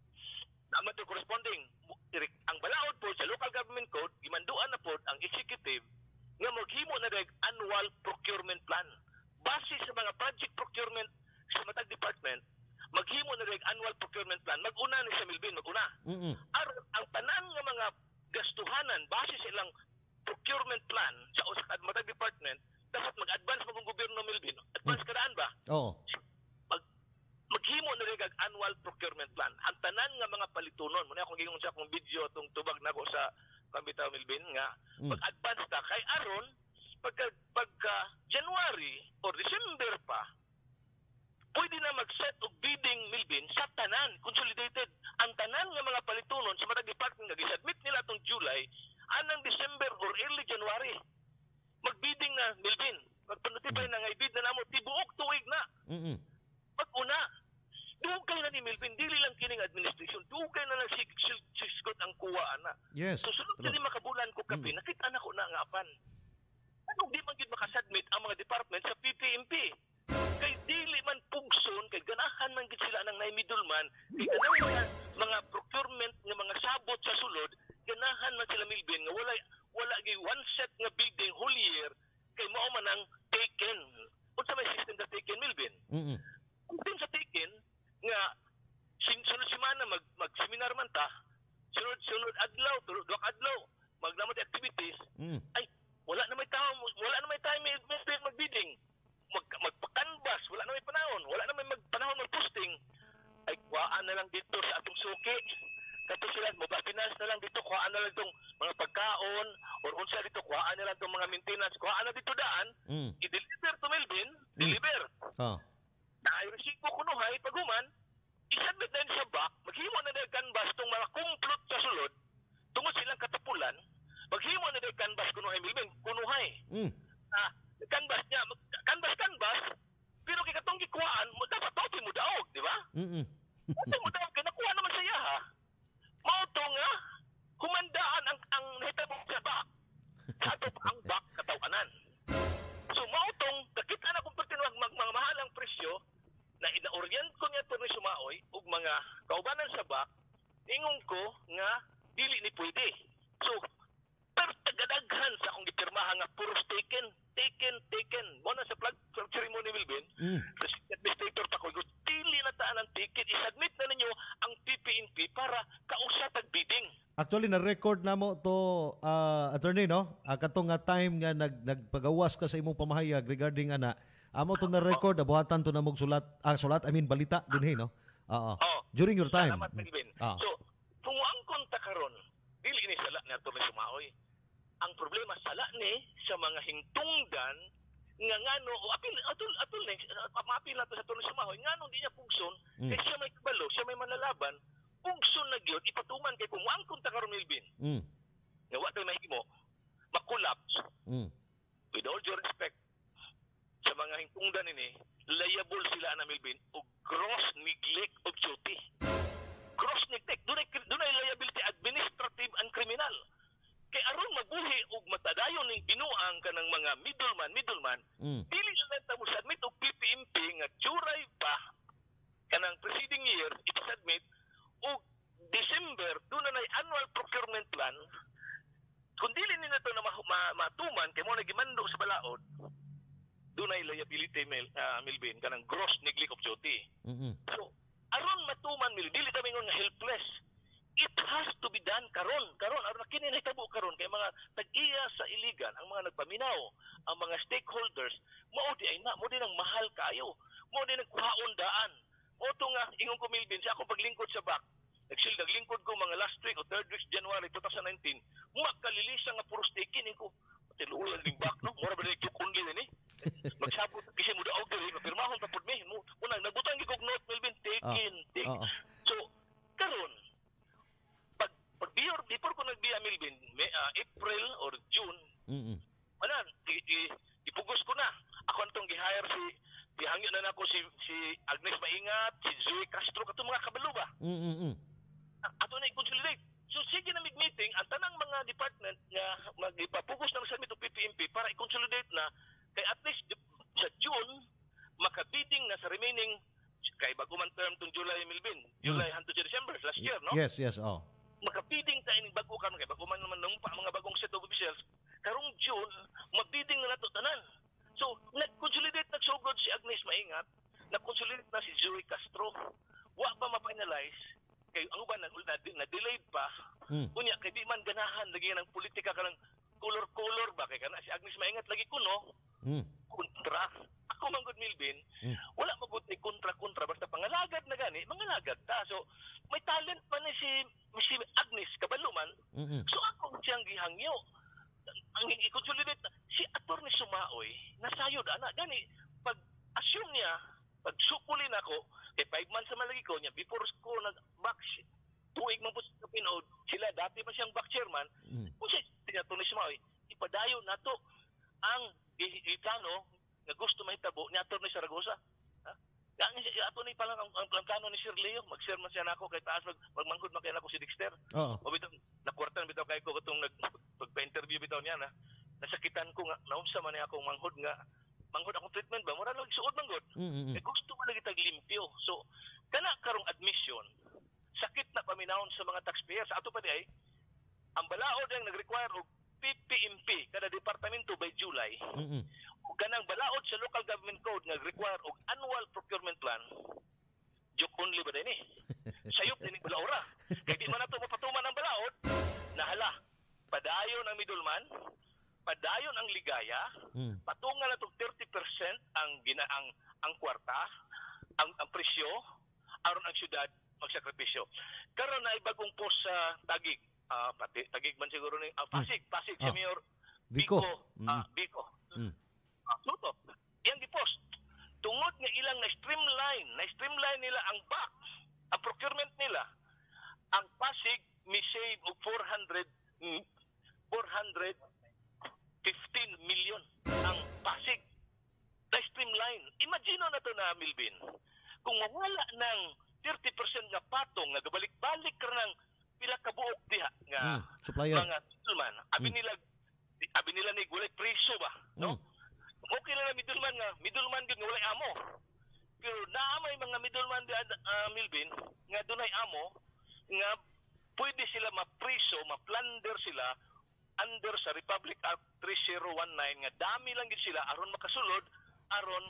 Speaker 6: naman to corresponding, ang balaod po sa local government code, gimanduan na po ang executive nga maghimo na reg annual procurement plan. Base sa mga project procurement sa matag department, maghimo na reg annual procurement plan. Mag-una ni sa Milbin, mag-una.
Speaker 1: Mm.
Speaker 6: Aron ang tanan nga mga gastuhanan base sa ilang procurement plan sa usa ka matag department, dapat mag-advance mag gobyerno Milbin. Advance kadaan ba?
Speaker 1: Oo.
Speaker 6: Mag maghimo na reg annual procurement plan. Ang tanan nga mga palitunon, muna akong gingon sa akong video tong tubag nako sa Pambitaw Milbin nga
Speaker 1: Mm.
Speaker 6: mag-advance ta kay aron pagka pagka January or December pa pwede na mag-set og bidding Milbin sa tanan consolidated. Ang tanan nga mga palitunon sa matag department nga gi-submit nila tong July anang December or early January mag-bidding na Milbin. Magpa-notify na nga i-bid na namo tibuok tuig na.
Speaker 1: Mm.
Speaker 6: Pag-una, dugay na ni Milbin, dili lang kining administration, dugay na lang sigsgot ang kuwa na.
Speaker 1: Yes.
Speaker 6: So sunod na
Speaker 1: True.
Speaker 6: ni makabulan ko kape,
Speaker 1: Mm.
Speaker 6: nakita na ko na nga apan. Anong di man gid makasubmit ang mga department sa P P M P? Kay dili man pugson, kay ganahan man gid sila nang naimidulman, kay kanang mga, mga procurement nga mga sabot sa sulod, ganahan man sila Milbin nga wala wala gid one set nga bidding whole year kay mao man ang taken. Unsa may system sa taken Milbin?
Speaker 1: Mm.
Speaker 6: Kung sa taken nga sin sunod semana mag mag-seminar man ta, sunod sunod adlaw, tulog duha ka adlaw, maglamot activities,
Speaker 1: Mm.
Speaker 6: ay wala na may tao, wala na may time may, may, may mag-bidding. Mag magpa-canvas, wala na may panahon, wala na may magpanahon mag-posting. Ay kuhaan na lang dito sa atong suki. Kato sila mo finance na lang dito, kuhaan na lang tong mga pagkaon or unsa dito, kuhaan na lang tong mga maintenance, kuhaan na dito daan,
Speaker 1: Mm.
Speaker 6: i-deliver to Melvin, deliver.
Speaker 1: Ah.
Speaker 6: Na ay resibo kunuhay paghuman, isubmit na yun sa back, maghimo na dahil canvas tong mga kumplot sa sulod, tungod silang katapulan, maghimo na dahil canvas kunuhay Melvin, kunuhay.
Speaker 1: Mm.
Speaker 6: Ah, canvas niya, canvas canvas, pero kay katong gikuhaan, mo dapat topi mo daog, di ba?
Speaker 1: Mm.
Speaker 6: Topi mo daog, kay nakuha naman sa iya ha. Mao to nga, humandaan ang ang nahitabo sa back. Sa ato pa ang back katawanan. So mao tong nakita na kung pagtinuwag mag mga mahalang presyo na ina-orient ko niya to ni Sumaoy ug mga kaubanan sa back, ingon ko nga dili ni pwede. So pero tagadaghan sa akong gipirmahan nga puros taken, taken, taken. Mo na sa flag ceremony Milbin.
Speaker 1: Mm.
Speaker 6: Administrator pa ko, dili na taan ang ticket, i-submit na ninyo ang P P M P para kausap at bidding.
Speaker 1: Actually na-record na mo to uh, attorney no. Uh, katong nga time nga nag nagpagawas ka sa imong pamahayag regarding ana. Amo to na-record abuhatan to na mog sulat ah, sulat I mean balita dinhi no. Oo.
Speaker 6: Oh,
Speaker 1: During your time.
Speaker 6: salamat Milbin.
Speaker 1: Ah.
Speaker 6: So, kung ang konta karon, dili ni sala na to ni Sumaoy. Ang problema sala ni sa mga hingtungdan nga ngano o apil atul atul ni maapil nato sa tulo Sumaoy ngano di niya pugson
Speaker 1: Mm.
Speaker 6: kay siya may kabalo, siya may manlalaban, pugson na gyud ipatuman kay kung ang konta karon Milbin.
Speaker 1: Mm.
Speaker 6: Nga wa tay mahimo makolapse.
Speaker 1: Mm.
Speaker 6: With all due respect sa mga hingtungdan ini, liable sila na Milbin o gross neglect of duty. Gross neglect. Dunay dunay liability administrative and criminal. Kay aron mabuhi og matadayon ning binuang kanang mga middleman, middleman,
Speaker 1: Mm.
Speaker 6: dili na lang ta mo submit og P P M P nga juray pa kanang preceding year i-submit og December doon na nay annual procurement plan. Kung dili nila to na ma- ma- matuman kay mo na gimando sa balaod, dunay liability mil, uh, Milbin kanang gross neglect of duty.
Speaker 1: Mm.
Speaker 6: So, aron matuman Mil, dili ta mingon nga helpless. It has to be done karon, karon aron kini nahitabo karon kay mga tag-iya sa iligan, ang mga nagpaminaw, ang mga stakeholders, mao di ay na, mo din ang mahal kayo. Mo din ang kuhaon daan. O to nga ingon ko Milbin sa ako paglingkod sa back. Nagsil naglingkod ko mga last week o third week January twenty nineteen. Makalilisa nga puro staking ko. Tilulan ning back no, mura ba ni kukunli ni? Magsabot kasi mo daog diri, pirmahon ta pud mi. Una nagbutang gid kog note Melvin taken, take.
Speaker 1: Oo.
Speaker 6: So karon pag pag before, before ko nagbiya Melvin, May, uh, April or June,
Speaker 1: Mm.
Speaker 6: wala i- i- ipugos ko na. Maingat, si Zoe Castro, kato mga kabalo ba?
Speaker 1: Mm, mm, mm.
Speaker 6: Ato na i-consolidate. So sige na meeting ang tanang mga department nga magipapugos ng submit o P P M P para i-consolidate na kay at least sa June makabidding na sa remaining kay bago man term tong July Milvin. July hangtod sa December last year, no?
Speaker 1: Yes, yes, oh.
Speaker 6: Makabidding ta ining bago karon kay bago man naman nung pa mga bagong set of officials karong June mabidding na nato tanan. So nag-consolidate nagsugod si Agnes Maingat, nag-consolidate na si Zoe Castro. Wa pa ma-finalize kay ang uban na, na delayed pa.
Speaker 1: Mm.
Speaker 6: Unya kay di man ganahan lagi ng politika kanang color-color ba kay kana si Agnes Maingat lagi kuno.
Speaker 1: Mm.
Speaker 6: Kontra. Ako man gud Milvin,
Speaker 1: Mm.
Speaker 6: wala magud ni kontra-kontra basta pangalagad na gani, mangalagad ta. So may talent pa ni si, si Agnes Kabaluman.
Speaker 1: Mm.
Speaker 6: So ako siyang gihangyo. Ang i-consolidate na, si Atty. Sumaoy, nasayod ana gani pag assume niya, pag sukulin ako, kay five months sa malagi ko niya, before ko nag-back, tuig man po sa Pinood, sila dati pa siyang back chairman,
Speaker 1: Mm.
Speaker 6: kung siya, Atty. Sumaoy, ipadayo na to ang plano na gusto mahitabo ni Atty. Saragosa. Ha? Ang Atty. pa lang ang, ang, ang plano ni Sir Leo, mag-share man siya na ako kay taas, mag, magmangkod man kaya na ako si Dexter.
Speaker 1: Oo.
Speaker 6: O bitaw, nakwartan bitaw kay ko itong nag, pagpa-interview bitaw niya na, nasakitan ko nga, naunsa man niya akong manghod nga, manghod akong treatment ba? Mura lang suod manghod.
Speaker 1: Mm.
Speaker 6: Eh, gusto mo lagi taglimpyo. So, kana karong admission, sakit na paminahon sa mga taxpayers. Ato pa di ay, ang balaod ang nag-require og P P M P kada departamento by July.
Speaker 1: Mm.
Speaker 6: Ug kanang balaod sa local government code nag-require og annual procurement plan. Joke only ba din eh? Sayop din ni balaora. Kaya di man nato mapatuman ang balaod, nahala. Padayon ang middleman, padayon ang ligaya,
Speaker 1: Mm.
Speaker 6: patungan na itong thirty percent ang gina ang ang kwarta, ang, ang presyo, aron ang syudad magsakripisyo. Karon na ibagong post sa Tagig, ah pati Tagig man siguro ni ah, Pasig, Pasig si
Speaker 1: Ah.
Speaker 6: Mayor
Speaker 1: Vico.
Speaker 6: Vico, ah, Vico.
Speaker 1: Mm.
Speaker 6: Ah, Pluto. Yang gipost. Tungod nga ilang na streamline, na streamline nila ang back, ang procurement nila. Ang Pasig may save og four hundred four hundred fifteen million ang Pasig na streamline. Imagine na to na Milvin. Kung mawala ng thirty percent nga patong nga gabalik-balik ka ng pila ka buok diha nga
Speaker 1: Mm. Supplier.
Speaker 6: mga middleman, abi
Speaker 1: Mm.
Speaker 6: nila abi nila ni walay preso ba, no?
Speaker 1: Mm.
Speaker 6: Okay lang na middleman nga, middleman gyud nga walay amo. Pero naamay mga middleman di uh, Milvin nga dunay amo nga pwede sila ma-preso, ma-plunder sila under sa Republic Act thirty nineteen nga dami lang gid sila aron makasulod, aron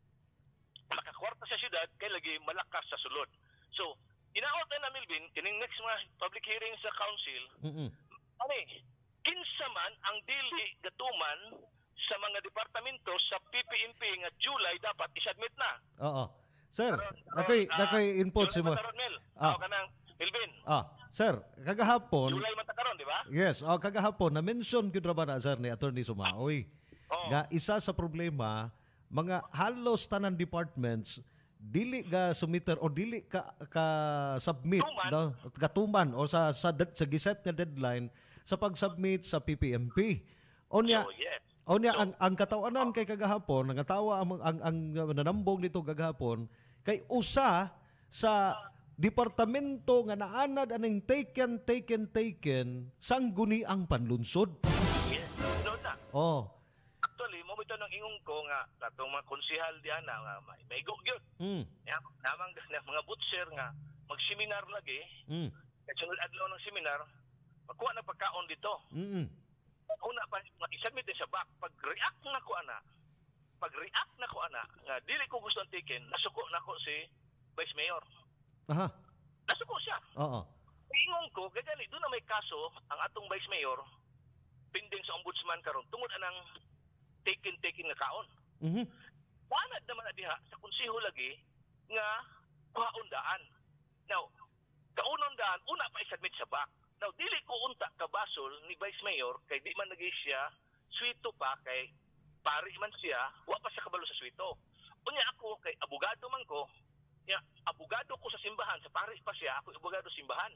Speaker 6: makakwarta sa syudad kay lagi malakas sa sulod. So, inaot na Milvin kining next mga public hearing sa council,
Speaker 1: Mm.
Speaker 6: ani kinsa man ang dili gatuman sa mga departamento sa P P M P nga July dapat i-submit na.
Speaker 1: Oo. Sir,
Speaker 6: Karon-
Speaker 1: nakoy
Speaker 6: karon, ah,
Speaker 1: nakoy input si
Speaker 6: July
Speaker 1: mo.
Speaker 6: man taron, Mel.
Speaker 1: Ah.
Speaker 6: Ako kanang Milvin.
Speaker 1: Ah, sir, kagahapon.
Speaker 6: July man ta karon, di ba?
Speaker 1: Yes, oh, kagahapon na mention gyud ra ba na sir ni Attorney Sumaoy.
Speaker 6: Oo.
Speaker 1: Nga isa sa problema mga halos tanan departments dili ga submitter o dili ka, ka submit
Speaker 6: Tuman.
Speaker 1: daw katuman o sa sa, dead- sa giset nga deadline sa pag-submit sa P P M P. Onya
Speaker 6: So, yes.
Speaker 1: onya ang ang katawanan kay kagahapon nangatawa ang ang, ang, ang nanambong nito kagahapon kay usa sa departamento nga naanad aning taken taken taken sang guni ang panlunsod.
Speaker 6: Yes. Doon na.
Speaker 1: Oh.
Speaker 6: Actually, mo ito nang ingong ko nga katong mga konsehal diyan na nga may may gogyo.
Speaker 1: Mm.
Speaker 6: Ya, namang na mga butcher nga mag-seminar lagi.
Speaker 1: Mm.
Speaker 6: Kaya sunod adlaw ng seminar, magkuha na pagkaon dito.
Speaker 1: Mm.
Speaker 6: Una pa i-submit din sa back pag-react na ko ana. Pag-react na ko ana nga dili ko gusto ang tiken, nasuko na ko si Vice Mayor.
Speaker 1: Aha.
Speaker 6: Nasuko siya.
Speaker 1: Oo.
Speaker 6: Ingong ko, gagani doon na may kaso ang atong Vice Mayor pending sa ombudsman karon tungod anang taken-taken nga kaon.
Speaker 1: Mhm.
Speaker 6: Wanad naman na diha sa konseho lagi nga kuhaon daan. Now, kaunon daan, una pa i-submit sa back. Now, dili ko unta kabasol ni Vice Mayor kay di man nagay siya swito pa kay pari man siya, wa pa siya kabalo sa swito. Unya ako kay abogado man ko, ya abogado ko sa simbahan, sa pari pa siya, ako abogado sa simbahan.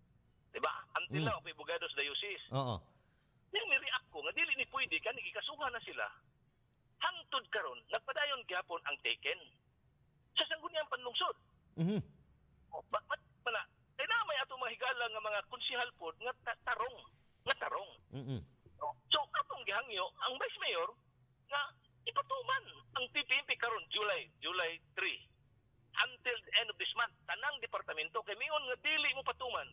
Speaker 6: Diba? Until
Speaker 1: Mm.
Speaker 6: now, ako abogado sa diocese.
Speaker 1: Oo.
Speaker 6: Yung ni-react ko, nga dili ni pwede, kani gikasuhan na sila. Hangtod karon, nagpadayon gyapon ang taken. Sa sangguniang panlungsod.
Speaker 1: Mhm.
Speaker 6: O, ba- ba't mana? Kaya na may ato mga higala nga mga konsihal po nga ta- tarong. Nga tarong.
Speaker 1: Mhm.
Speaker 6: So, atong gihangyo, ang Vice Mayor, nga ipatuman ang P P M P karon July, July three. Until the end of this month, tanang departamento, kay mingon nga dili mo patuman.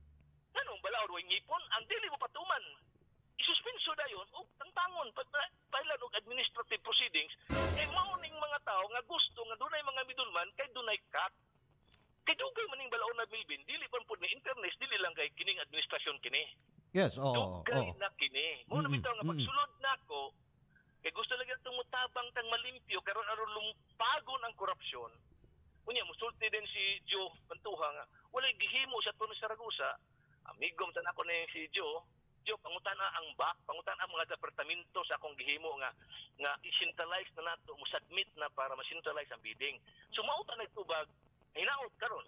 Speaker 6: Ganong balaod, way ngipon, ang dili mo patuman. Isuspenso dayon, o tangtangon, pailan og administrative proceedings, kay mauning mga tao nga gusto, nga dunay mga midulman, kay dunay cut. Kay dugay maning balaod na Milbin, dili pa po ni internet, dili lang kay kining administrasyon kini.
Speaker 1: Yes, oo.
Speaker 6: Dugay
Speaker 1: oo.
Speaker 6: na kini. Mo na
Speaker 1: Mm-mm,
Speaker 6: bitaw nga
Speaker 1: mm-mm.
Speaker 6: pagsulod nako, kay gusto lang itong mutabang tang malimpyo, karon aron lumpagon ang korupsyon. Unya, musulti din si Joe Pantuha nga, walay gihimo sa Tony Saragosa. Amigom sa nako ni si Joe, Joe, pangutana ang back, pangutana ang mga departamento sa akong gihimo nga nga i-centralize na nato, mo submit na para ma-centralize ang bidding. So mauta na itubag, hinaot karon.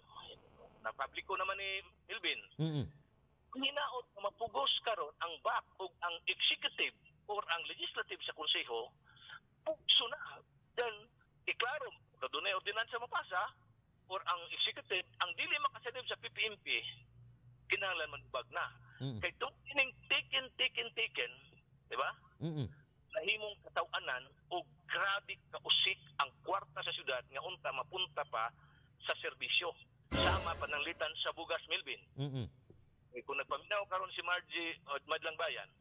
Speaker 6: Na publiko naman ni Milbin.
Speaker 1: Mhm.
Speaker 6: Hinaot na mapugos karon ang back o ang executive or ang legislative sa konseho, pugso na. Then, iklaro, kadunay ordinansa mapasa, or ang executive, ang dili makasadib sa P P M P, kinahanglan manubag na.
Speaker 1: Mhm.
Speaker 6: Kay itong ining taken, taken, taken, di ba?
Speaker 1: Mhm.
Speaker 6: Nahimong katawanan o grabe kausik ang kwarta sa syudad nga unta mapunta pa sa serbisyo. Sama pananglitan sa bugas, Melvin.
Speaker 1: Mhm.
Speaker 6: Eh, kung nagpaminaw karon si Margie o Madlang Bayan,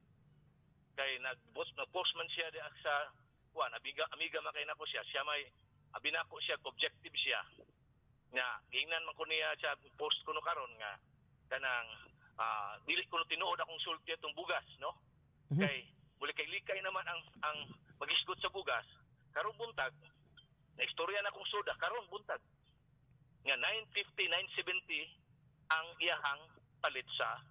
Speaker 6: kay nag-post nag-post man siya di sa kuan, amiga amiga makay nako siya, siya may abinako siya objective siya. Nga gingnan man ko niya siya post kuno karon nga kanang ah, dili kuno tinuod akong sulti atong bugas, no?
Speaker 1: Mhm.
Speaker 6: Kay muli kay likay naman ang ang magisgot sa bugas. Karon buntag na istorya na kong soda karon buntag nga nine fifty, nine seventy ang iyahang palit sa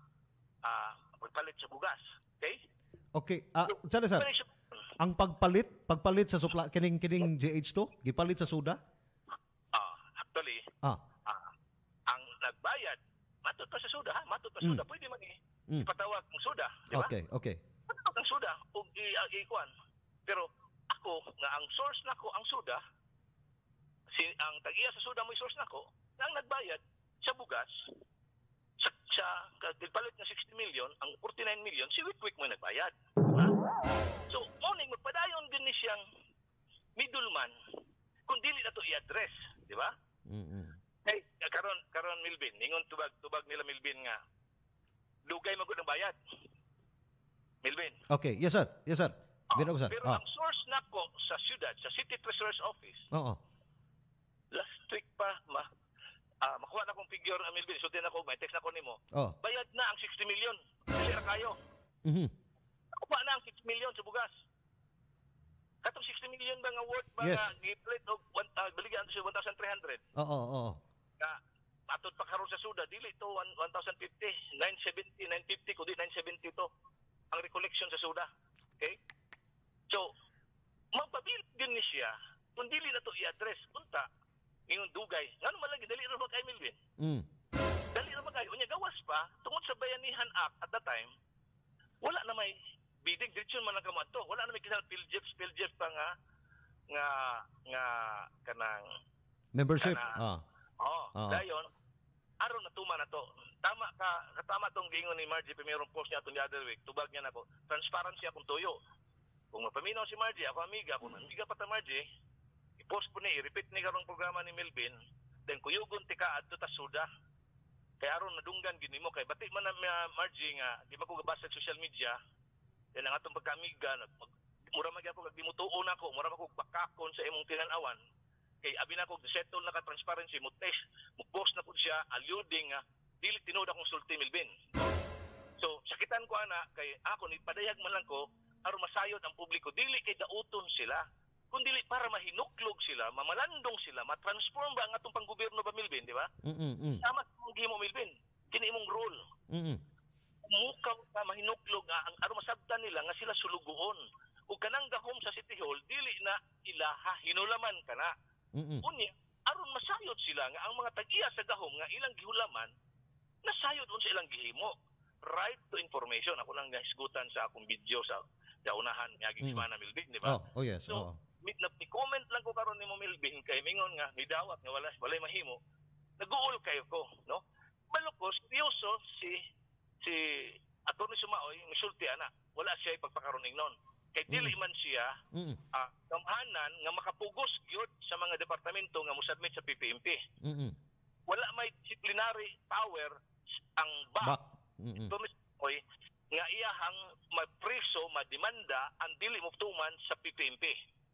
Speaker 6: ah pagpalit sa bugas. Okay?
Speaker 1: Okay. Ah, sana sir. Ang pagpalit, pagpalit sa supla kining kining G H two, gipalit sa soda?
Speaker 6: Ah, actually,
Speaker 1: Ah.
Speaker 6: ah, ang nagbayad matud pa sa soda, ha? Matud pa sa
Speaker 1: Mm.
Speaker 6: soda. Pwede man i-
Speaker 1: Mm.
Speaker 6: ipatawag ng soda, di ba?
Speaker 1: Okay, okay.
Speaker 6: Patawag ng soda ug i- ah, ikuan. Pero ako nga ang source nako ang soda, si ang tag-iya sa soda mo source nako, nga ang nagbayad sa bugas sa sa kapalit na sixty million, ang forty-nine million si Wickwik mo nagbayad. Diba? So, morning magpadayon din ni siyang middleman kung dili na to i-address, di ba?
Speaker 1: Mhm.
Speaker 6: Hey, karon karon Milbin, ningon tubag tubag nila Milbin nga dugay magud ang bayad. Milbin.
Speaker 1: Okay, yes sir. Yes sir. Biro ko sir.
Speaker 6: Pero
Speaker 1: Ah.
Speaker 6: ang source nako sa syudad, sa City Treasurer's Office,
Speaker 1: Oo.
Speaker 6: last week pa ma ah, makuha na kong figure ang Milbin, so din ako, may text na ko nimo.
Speaker 1: Oh.
Speaker 6: Bayad na ang sixty million. Dili ra kayo.
Speaker 1: Mhm.
Speaker 6: Nakuha na ang six million sa bugas. Katong sixty million ba nga worth ba
Speaker 1: Yes.
Speaker 6: nga gi-plate og one uh, baligyan sa one thousand three hundred?
Speaker 1: Oo, oo.
Speaker 6: Nga matod pa karon sa suda dili to one thousand fifty, nine seventy, nine fifty kundi nine seventy to ang recollection sa suda. Okay? So, magpabilit din ni siya kung dili na to i-address unta ingon dugay. Ngano man lagi dali ra ba kay Milvin?
Speaker 1: Mm.
Speaker 6: Dali ra ba kay unya gawas pa tungod sa Bayanihan Act at that time. Wala na may bidding direksyon man lang kamo adto. Wala na may kinal Philjeff, Philjeff pa nga nga nga kanang
Speaker 1: Membership.
Speaker 6: Kana-
Speaker 1: Ah.
Speaker 6: oh,
Speaker 1: Oo.
Speaker 6: dayon aron na tuma na to. Tama ka, katama tong gingon ni Margie Primerong post niya itong the other week. Tubag niya nako. Transparency akong tuyo. Kung mapaminaw si Margie, ako amiga, kung amiga pa ta Margie, i-post po ni, i-repeat ni karong programa ni Melvin, then kuyugon ti ka adto ta suda. Kaya aron nadunggan gini mo kay bati man na uh, Margie nga di ba ko gabasa sa social media. Then ang atong pagkaamiga, nag- mura man gyapon nagdimutuon ako, mura man ko bakakon sa imong tinan-awan. Kay abi na ko settle na ka transparency mo test, mo post na ko siya alluding nga dili tinuod akong sulti Melvin. So sakitan ko ana kay ako ni padayag man lang ko aron masayod ang publiko dili kay dauton sila kun dili para mahinuklog sila, mamalandong sila, matransform ba ang atong panggobyerno ba Melvin, di ba?
Speaker 1: Mm. Mm.
Speaker 6: Tama ang gimo Melvin. Kini imong role.
Speaker 1: Mm.
Speaker 6: Mukaw ka mahinuklog nga ang aron masabtan nila nga sila sulugoon. Ug kanang gahom sa City Hall dili na ilaha hinulaman kana.
Speaker 1: Mm.
Speaker 6: Unya aron masayod sila nga ang mga tag-iya sa gahom nga ilang gihulaman nasayod un sa ilang gihimo. Right to information. Ako lang nahisgutan sa akong video sa daunahan niaging
Speaker 1: Mm.
Speaker 6: semana Melvin, di ba?
Speaker 1: Oh, oh yes.
Speaker 6: So,
Speaker 1: Oo.
Speaker 6: mi, na, mi comment lang ko karon nimo Melvin kay mingon nga midawat nga wala walay mahimo. nag-uul kayo ko, no? Balukos, seryoso si si Atty. Sumaoy, misulti ana. Wala siya ipagpakaroning noon. Kay dili man siya
Speaker 1: Mm.
Speaker 6: uh, gamhanan nga makapugos gyud sa mga departamento nga musubmit sa P P M P.
Speaker 1: Mm.
Speaker 6: Wala may disciplinary power ang B A C.
Speaker 1: Bak. Mm.
Speaker 6: Atty. Sumaoy nga iyahang mapriso, mademanda ang dili muptuman sa P P M P.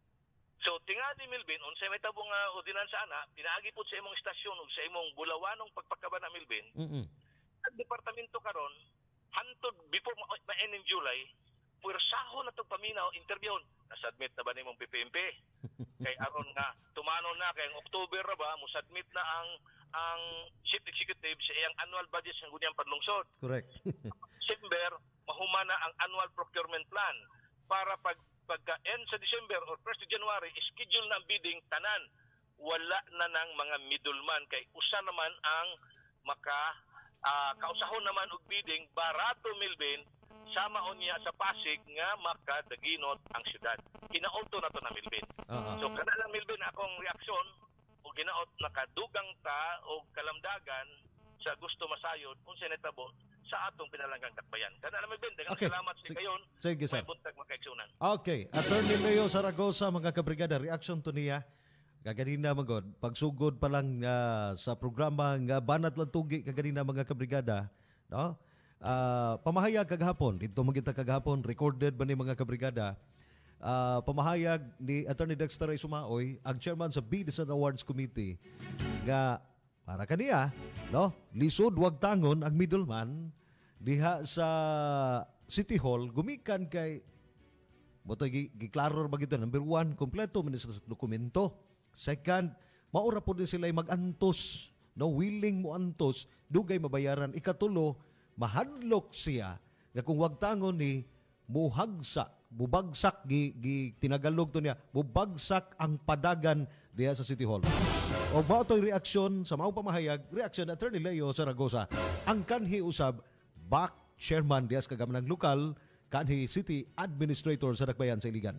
Speaker 6: So tingadi Milvin, unsay may tabong nga uh, ordinansa ana, pinaagi pud sa imong istasyon ug sa imong bulawanong pagpakaba na Milvin.
Speaker 1: Mm.
Speaker 6: Ang departamento karon hantod before ma-end in July, puwersahon na itong paminaw, interviewon. Nasubmit na ba nimong P P M P? Kay aron nga, tumano na, kay October na ba, musubmit na ang ang Chief Executive sa iyang annual budget sa Guniang Padlungsod.
Speaker 1: Correct.
Speaker 6: December, mahuma na ang annual procurement plan para pag pagka-end sa December or first of January, schedule na ang bidding tanan. Wala na ng mga middleman kay usa naman ang maka uh, kausahon naman og bidding barato Milvin sama on niya sa Pasig nga makadaginot ang syudad. Kinaauto na to na Milvin.
Speaker 1: Uh-huh.
Speaker 6: So kana lang Milvin akong reaksyon o ginaot nakadugang ta o kalamdagan sa gusto masayod unsa nitabo sa atong pinalanggang dakbayan. Kana lang Milvin, daghang
Speaker 1: Okay.
Speaker 6: salamat sa kayon.
Speaker 1: Sige, sir.
Speaker 6: May buntag makaigsunan.
Speaker 1: Okay, Attorney Leo Zaragoza, mga kabrigada, reaction to niya. Kaganina magod, pagsugod pa lang uh, sa programa nga banat lang tugi kaganina mga kabrigada, no? Uh, pamahayag kagahapon, dito magita kagahapon, recorded ba ni mga kabrigada? Uh, pamahayag ni Attorney Dexter Ray Sumaoy, ang chairman sa B D S A N Awards Committee, nga para kaniya, no? Lisod wag tangon ang middleman diha sa City Hall gumikan kay boto giklaro ba gito, number one, kompleto man sa dokumento. Second, maura po din sila mag-antos, no, willing mo antos, dugay mabayaran. Ikatulo, mahadlok siya nga kung wag tangon ni muhagsak, bubagsak gi, gi tinagalog to niya, bubagsak ang padagan diha sa City Hall. O ba ito'y reaksyon sa mao pamahayag, reaksyon ni Attorney Leo Zaragoza, ang kanhi usab back chairman diha sa kagamanang lokal, kanhi city administrator sa Dakbayan sa Iligan.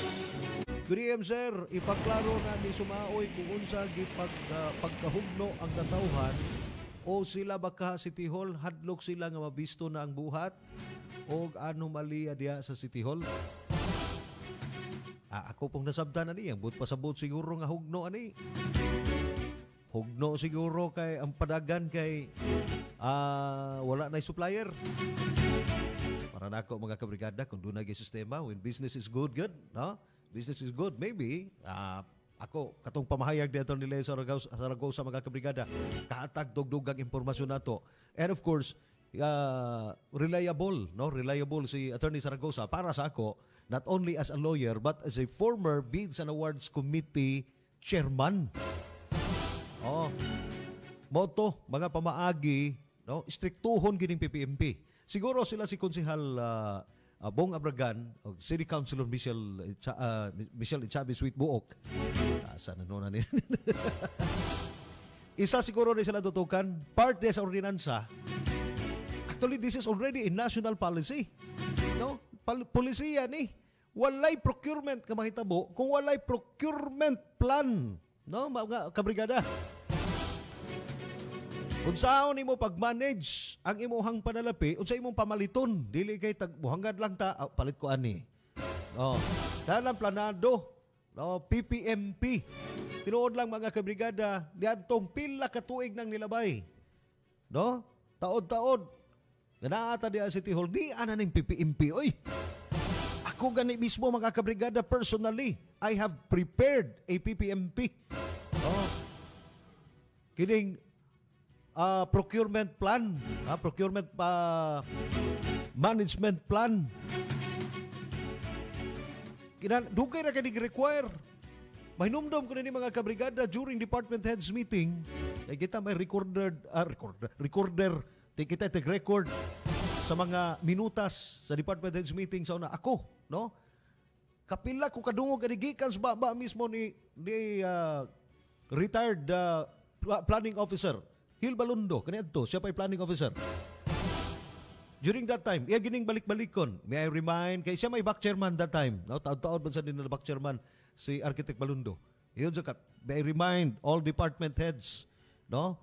Speaker 1: Good evening, sir. Ipaklaro na ni Sumaoy kung unsa gipag uh, pagkahugno ang katawhan o sila baka City Hall hadlok sila nga mabisto na ang buhat o anomalya diya sa City Hall. Ah, ako pong nasabtan na niya, but pasabot siguro nga hugno ani. Hugno siguro kay ang padagan kay uh, wala na supplier. Para nako mga kabrigada, kung doon naging sistema, when business is good, good, no? Business is good, maybe, uh, ako, katong pamahayag dito nila sa Zaragoza mga kabrigada, kahatag dugdugang impormasyon nato. And of course, uh, reliable, no? Reliable si Attorney Zaragoza para sa ako, not only as a lawyer, but as a former Bids and Awards Committee chairman. Oh, moto, mga pamaagi, no? Striktuhon gining P P M P. Siguro sila si Konsehal uh, uh, Bong Abragan o City Councilor Michelle uh, Michelle Ichabi Sweet Buok. Asa na noon na Isa siguro rin sila tutukan, part de sa ordinansa. Actually, this is already a national policy. No? Pal- polisiya ni. Walay procurement ka mahitabo kung walay procurement plan. No, mga kabrigada. Kung saan mo pag-manage ang imuhang panalapi, unsa imong pamaliton, dili kay tagbuhangad lang ta, oh, palit ko ani. Oh, dalang planado, no, P P M P. Tinuod lang mga kabrigada, diadtong pila ka tuig nang nilabay. No? Taod-taod. Ganaata diya City Hall, di ana ning P P M P oy. Ako gani mismo mga kabrigada, personally, I have prepared a P P M P. Oh. Kining Uh, procurement plan, uh, procurement pa uh, management plan. Kinan dugay na kini require. Mahinumdom ko ni mga kabrigada during department heads meeting. Kay kita may recorder, uh, recorder, recorder, kita take record sa mga minutas sa department heads meeting sa una ako, no? Kapila ko kadungog ani gikan sa baba mismo ni ni uh, retired uh, planning officer Hil Balundo, kanito, siya pa'y planning officer. During that time, iya gining balik-balikon. May I remind, kay siya may back chairman that time. No, taon-taon man sa din na back chairman si Architect Balundo. Iyon sa may I remind all department heads, no?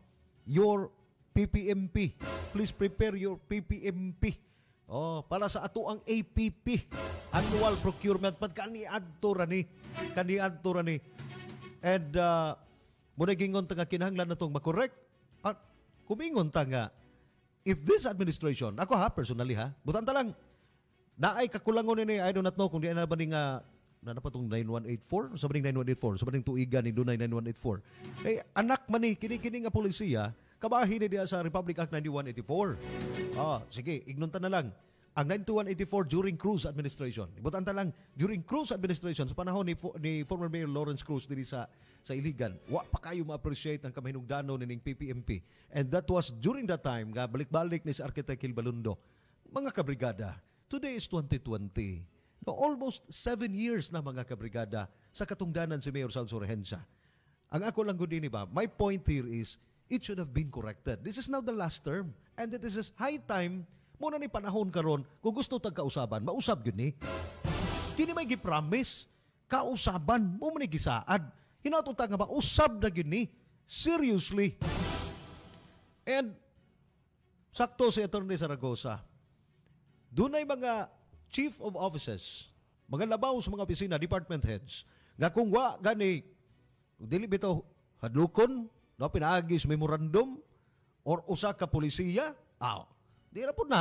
Speaker 1: your P P M P. Please prepare your P P M P. Oh, para sa ato ang A P P, Annual Procurement Pad kani adto rani, kani adto rani. And uh, muna gingon ta nga kinahanglan natong makorek at kumingon ta nga if this administration, ako ha personally ha, butan ta lang naay kakulangon ni I do not know kung di na ba ni nga na pa tong nine one eight four sa baning nine one eight four sa baning tuigan ni dunay nine one eight four. Kay anak man ni kini-kini nga polisiya kabahin ni diya sa Republic Act ninety-one eighty-four. Ah, sige, ignunta na lang. Ang ninety-one eighty-four during Cruz administration. Ibutan ta lang during Cruz administration sa panahon ni, ni former Mayor Lawrence Cruz diri sa sa Iligan. Wa pa kayo ma-appreciate ang kamahinungdanon ning P P M P. And that was during that time nga balik-balik ni si Architect Gil Balundo. Mga kabrigada, today is twenty twenty. No, almost seven years na mga kabrigada sa katungdanan si Mayor Salso Rehencia. Ang ako lang gud ni ba, my point here is it should have been corrected. This is now the last term. And it is high time, muna ni panahon karon kung gusto tag kausaban, mausab gyud ni. Kini may gipromise, kausaban, mo man ni gisaad. Hinaut ta nga ba usab na gyud ni. Seriously. And sakto si Attorney Zaragoza. Dunay mga chief of offices, mga labaw sa mga opisina, department heads, nga kung wa gani dili bitaw hadlukon no pinaagis memorandum or usa ka polisiya, aw, di ra pud na.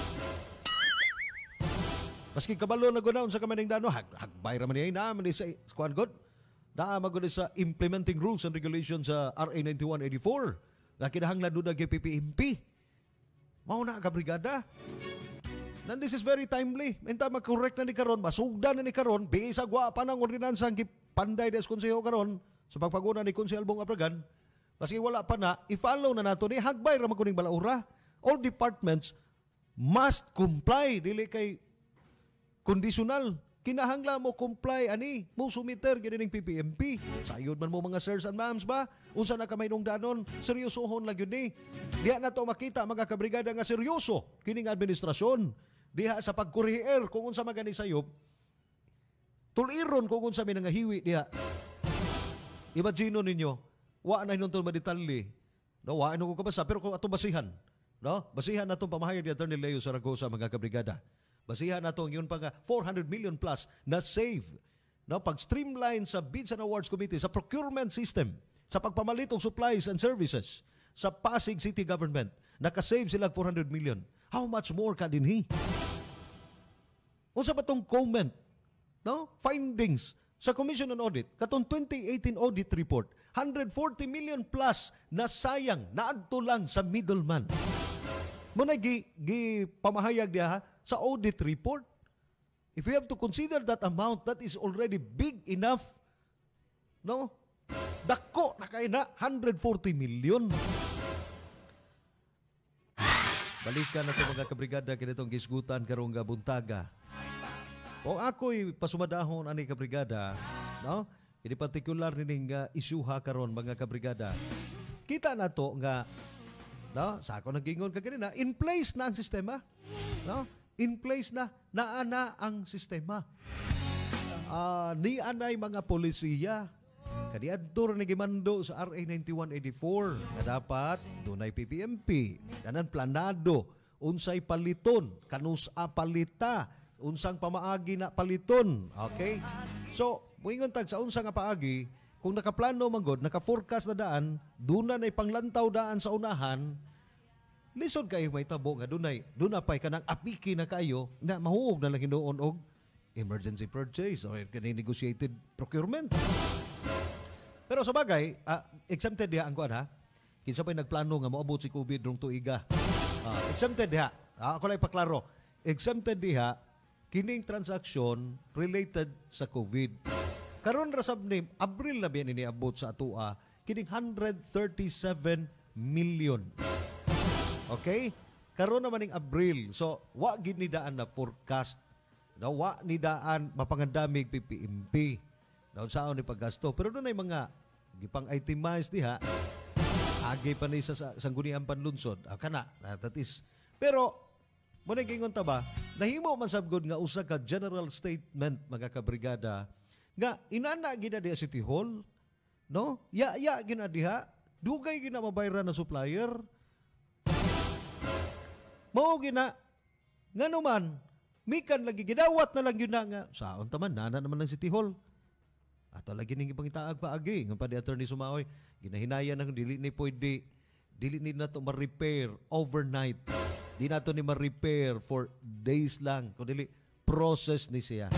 Speaker 1: Maski kabalo na gunaon sa kamaning dano, hag hagbay ra man niya na man sa squad god. Na magud sa implementing rules and regulations sa R A ninety-one eighty-four. Na kinahanglan do P P M P. Mao na ka brigada. And this is very timely. Enta ma-correct na ni karon, masugdan na ni karon, bisa gwa pa ng ordinansa ang gipanday des konseho karon sa pagpaguna ni Konsehal Bong Abragan. Kasi wala pa na, i-follow na nato ni hagbay ra maguning balaura. All departments must comply dili kay conditional. Kinahanglan mo comply ani, mo sumiter gid ning P P M P. Sayod man mo mga sirs and ma'ams ba? Unsa na kamay nung danon? Seryosohon lang gyud ni. Diha na to makita mga kabrigada nga seryoso kining administrasyon. Diha sa pagkurier kung unsa magani sayop. Tuliron kung unsa may nangahiwi diha. Imagine ninyo, wa na hinuntol madetali. No, wa ano ko kabasa pero kung ato basihan, no? Basihan natong pamahayag ni Attorney Leo Zaragoza mga kabrigada. Basihan natong yun pa nga four hundred million plus na save, no? Pag-streamline sa Bids and Awards Committee, sa procurement system, sa pagpamalit og supplies and services, sa Pasig City Government, nakasave sila four hundred million. How much more ka dinhi? Unsa ba tong comment, no? Findings sa Commission on Audit, katong twenty eighteen audit report, one hundred forty million plus na sayang, naadto lang sa middleman. Muna gi, gi pamahayag diha sa audit report. If you have to consider that amount, that is already big enough. No? Dako na kay na one hundred forty million. Balikan na ito mga kabrigada kinitong gisgutan karong gabuntaga. O ako'y pasumadahon ani kabrigada, no? Ini particular nining uh, isyuha karon mga kabrigada. Kita na to nga, no? Sa ako nagingon ka ganina, in place na ang sistema, no? In place na, naana ang sistema. Uh, ni anay mga polisiya, kaniadto ni gimando sa R A ninety-one eighty-four na dapat dunay P P M P, danan planado, unsay paliton, kanusa palita, unsang pamaagi na paliton. Okay? So, muingon tag sa unsang nga paagi, kung nakaplano man gud, naka-forecast na daan, duna nay panglantaw daan sa unahan, lisod kayo may tabo nga dunay, duna pay kanang apiki na kayo na mahuog na lang hinuon og emergency purchase or kani negotiated procurement. Pero sa bagay, uh, exempted diha ang kuan ha. Kinsa pay nagplano nga moabot si COVID rong tuiga. Uh, exempted diha. Uh, ako lang ipaklaro. Exempted diha kining transaksyon related sa COVID. Karon ra sab ni Abril na biyan ini abot sa atua kining one hundred thirty-seven million. Okay? Karon naman ning Abril. So, wa gid ni daan na forecast. No, wa ni daan mapangandamig P P M P. Daw saon ni paggasto. Pero doon ay mga gipang itemize diha. Agi pa ni sa sanggunian panlunsod. Ah, kana, that is. Pero mo na gingon ta ba, nahimo man sabgod nga usa ka general statement mga kabrigada nga inana gina diha City Hall, no? Ya ya gina diha Dugay gina mabayaran na supplier. Mao gina ngano man mikan lagi gidawat na lang yun na nga saon taman nana naman ng City Hall. Ato lagi ning ipangitaag paagi nga pa di Attorney Sumaoy ginahinayan ng dili ni pwede dili ni nato ma-repair overnight. Di nato ni ma-repair for days lang kun dili process ni siya.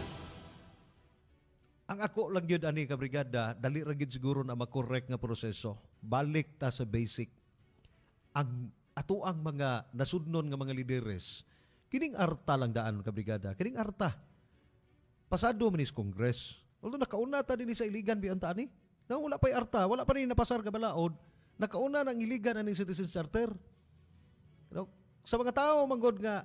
Speaker 1: Ang ako lang yun ani ka brigada dali ra gyud siguro na ma-correct nga proseso. Balik ta sa basic. Ang ato ang mga nasudnon nga mga lideres, kining arta lang daan ka brigada, kining arta. Pasado man is Congress. Although nakauna ta din sa iligan biyan ta ani. Na wala pa'y arta, wala pa rin napasar ka balaod. Nakauna nang iligan ani Citizen Charter. You know, sa mga tao manggod nga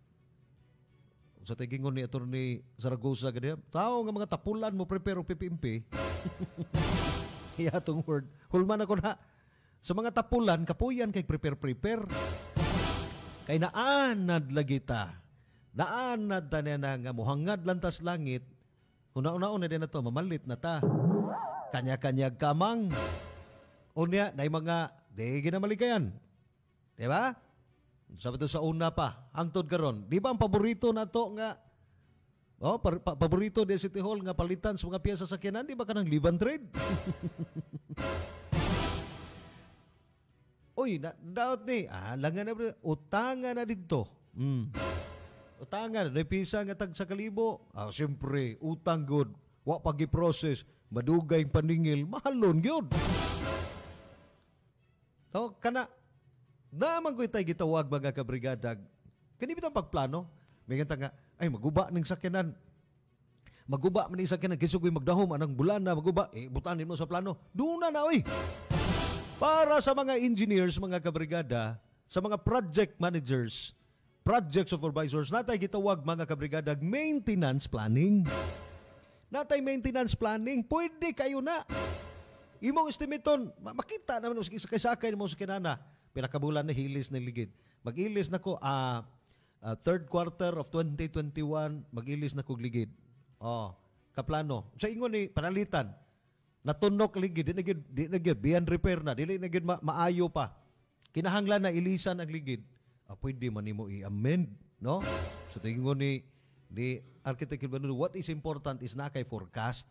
Speaker 1: sa tigingon ni Attorney Zaragoza ganyan, tao nga mga tapulan mo prepare o P P M P. Iya tong word. Hulman ako na. Sa mga tapulan, kapuyan kay prepare-prepare. Kay naanad lagi ta. Naanad ta na nga muhangad lantas langit. Una-una-una din na to, mamalit na ta. Kanya-kanyag kamang. Unya, na mga, di ginamaligayan. Di ba? Sabi to sa una pa, hangtod karon. Di ba ang paborito na to nga, oh, pa- pa- paborito di City Hall nga palitan sa mga piyesa sa sakyanan, di ba ka ng live and trade? Uy, na, daot ni, ah, langan na, utangan na dito. Mm. Utangan, repisa nga tag sa kalibo. Ah, siyempre, utang good. Wa pag-i-process, madugay paningil, mahalon gyud. So, kana, naman ko itay gitawag mga kabrigada. Kani bitang pagplano, may ganta nga, ay maguba ng sakyanan. Maguba man ng sakyanan, kisugoy magdahom, anang bulan na maguba, eh, butanin mo sa plano. Doon na na, oy. Para sa mga engineers, mga kabrigada, sa mga project managers, project supervisors, natay gitawag mga kabrigada, maintenance planning. Natay maintenance planning, pwede kayo na. Imong estimaton, makita naman mo sakay-sakay mo sa kinana. Pinakabulan na hilis na ligid. Mag-ilis na ko, uh, uh, third quarter of twenty twenty-one, mag-ilis na ko ligid. Oh, kaplano. Sa ingon ni panalitan, natunok ligid, di na gid, di na gid, beyond repair na, dili na gid ma- maayo pa. Kinahanglan na ilisan ang ligid. Ah, pwede man nimo i-amend, no? So tingon ni ni Architect Kilbanudo, what is important is na kay forecast.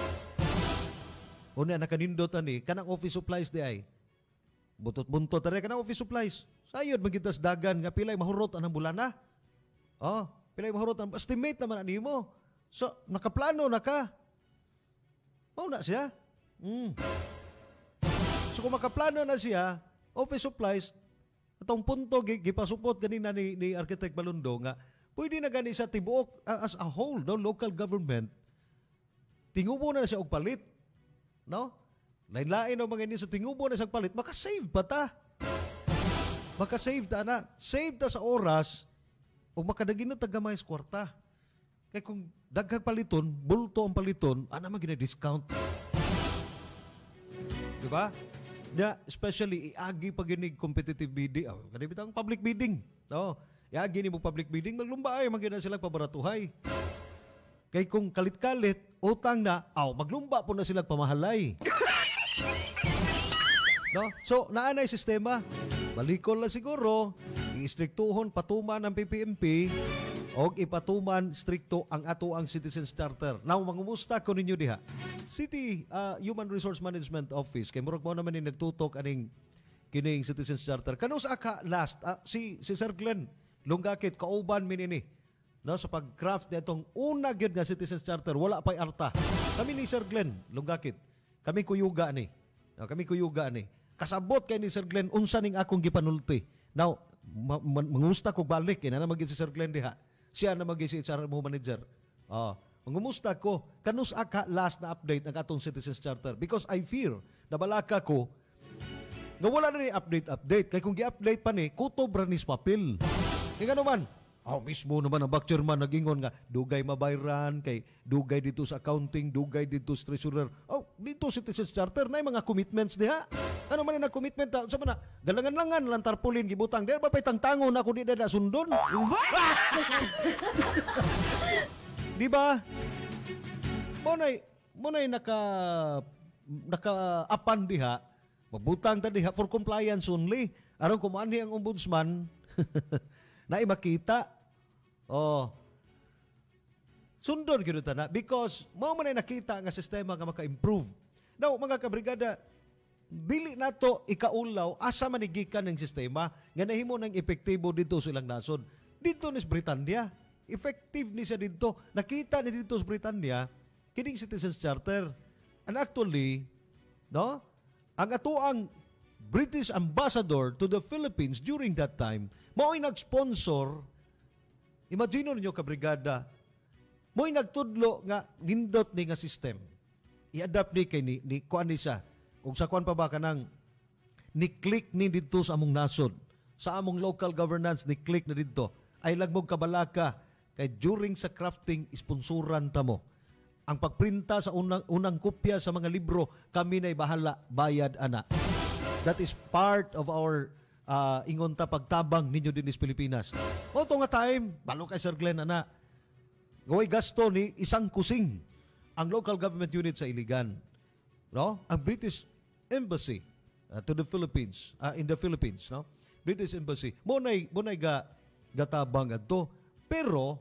Speaker 1: Una nakanindot ani kanang office supplies di ay. Butot-buntot tare kanang office supplies. Sayod magitas dagan nga pilay mahurot anang bulana. Oh, pilay mahurot ang estimate naman ani mo. So nakaplano na ka. Mao na siya. Mm. So kung makaplano na siya, office supplies, atong punto gipasupot ganina ni, ni Architect Balundo nga pwede na gani sa tibuok uh, as a whole, no, local government. Tingubo na, na siya og palit. No? Lain-lain o mga ini sa tingubo na siya palit, makasave pa ta. Makasave ta na. Save ta sa oras o makadagin na tagamay sa kwarta. Kaya kung daghang paliton, bulto ang paliton, ana man gina-discount. Diba? Yeah, especially, iagi pag ginig competitive bidding. Oh, kanibit ang public bidding. No? Iagi ni mo public bidding, maglumba ay, magina sila pabaratuhay. Kaya kung kalit-kalit, utang na, aw, maglumba po na sila pamahalay. No? So, naanay sistema. Balikol na siguro, i-striktuhon patuman ng P P M P o ipatuman strikto ang ato ang Citizens Charter. Now, mangumusta ko ninyo diha. City uh, Human Resource Management Office, kay murag mo naman ni nagtutok aning kining Citizens Charter. Kanus aka last, uh, si, si Sir Glenn, lunggakit, kauban minini. No, sa pag-craft na itong una gyud nga Citizens Charter, wala pa'y arta. Kami ni Sir Glenn, lunggakit. Kami kuyuga ni. No, kami kuyuga ni. Kasabot kay ni Sir Glenn, unsa ning akong gipanulti. Now, ma- ma- mangusta ko balik, ina na maging si Sir Glenn diha. Siya na maging si H R mo manager. Oh, mangumusta ko, kanus aka last na update ng atong Citizens Charter. Because I fear, nabalaka ko, nga wala na ni update-update. Kaya kung gi-update pa ni, kutob ranis papel. Kaya nga naman, oh, mismo naman ang back chairman nag-ingon nga, dugay mabayran, kay dugay dito sa accounting, dugay dito sa treasurer. Oh, dito sa Citizens Charter, na mga commitments diha. Ano man na commitment? Sa na, galangan-langan lang tarpulin, gibutang. Dahil ba pa'y tangtangon ako di na sundon? Di ba? Muna'y, muna'y naka, naka-apan diha, Mabutang ta diha for compliance only. Aron kumani ang ombudsman na makita. Oh. Sundon gyud ta na because mao man ay nakita nga sistema nga maka-improve. Now, mga kabrigada, dili nato ikaulaw asa man gikan ng sistema nga nahimo nang epektibo dito sa ilang nasod. Dito ni sa Britanya, effective ni siya dito. Nakita ni dito sa Britanya kining Citizens Charter. And actually, no? Ang atuang British ambassador to the Philippines during that time, mao'y nag-sponsor. Imagine niyo kabrigada, mo'y nagtudlo nga nindot ni nga system. I-adapt ni kay ni, ni kuan ni siya. Kung sa kuan pa ba kanang ni-click ni dito sa among nasod, sa among local governance ni-click na dito, ay lagmog kabalaka kay during sa crafting sponsoran ta mo. Ang pagprinta sa unang, unang kopya sa mga libro, kami na'y bahala, bayad ana. That is part of our uh, ingon ta pagtabang ninyo din sa Pilipinas. O ito nga time, balo kay Sir Glenn ana, gaway gasto ni isang kusing ang local government unit sa Iligan. No? Ang British Embassy uh, to the Philippines, uh, in the Philippines, no? British Embassy. Munay munay ga gatabang adto. Pero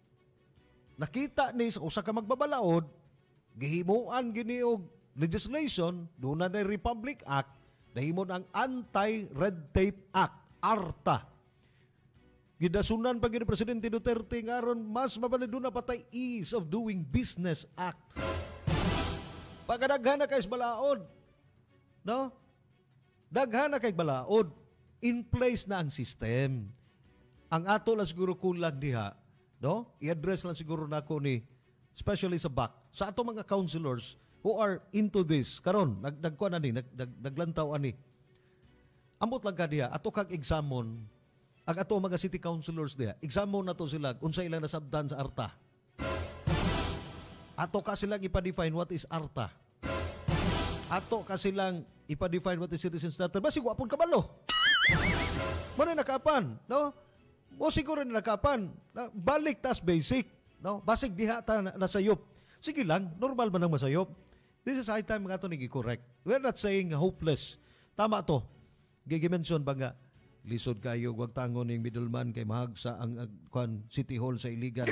Speaker 1: nakita ni sa usa ka magbabalaod, gihimuan gini og legislation, doon na Republic Act, nahimon ang Anti-Red Tape Act, ARTA. Gidasunan pa gini Presidente Duterte ngaron mas mabalid na patay Ease of Doing Business Act. Pagkadaghan na kay balaod, no? Daghan na kay balaod, in place na ang system. Ang ato lang siguro kulang diha, no? I-address lang siguro nako ni especially sa back sa ato mga councilors who are into this karon nag nagkuan ani nag, nag naglantaw ani. Ambot lang ka diha ato kag examon ang ato mga city councilors diha. Examon na to sila unsa ilang nasabdan sa ARTA. Ato ka silang ipa-define what is ARTA. Ato ka silang ipa-define what is Citizens Charter. Basig wapon kabalo. Mo na nakapan, no? O siguro na nakapan. Balik tas basic, no? Basig diha ta na, nasayop. Sige lang, normal man ang masayop. This is high time nga ito nigi-correct. We're not saying hopeless. Tama to. Gigimension ba nga, lisod kayo, wag tangon yung middleman kay mahagsa ang uh, City Hall sa Iligan.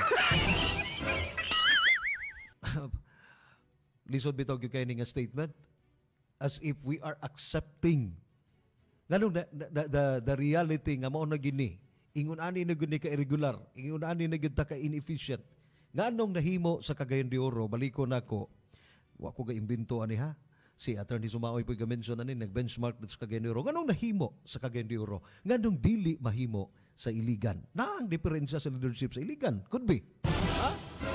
Speaker 1: Lisod bitaw yung kayo nga statement as if we are accepting ganun the, the, the, the reality nga mao na gini. Ingon ani na gini ka irregular. Ingon ani na gid ka inefficient. Nganong nahimo sa Cagayan de Oro, baliko nako. Wa ko ga imbento ani ha. Si Attorney Sumaoy po ga-mention ani nag-benchmark sa Cagayan de Oro. Nganong nahimo sa Cagayan de Oro? Nganong dili mahimo sa Iligan? Na ang diferensya sa leadership sa Iligan? Could be. Ha?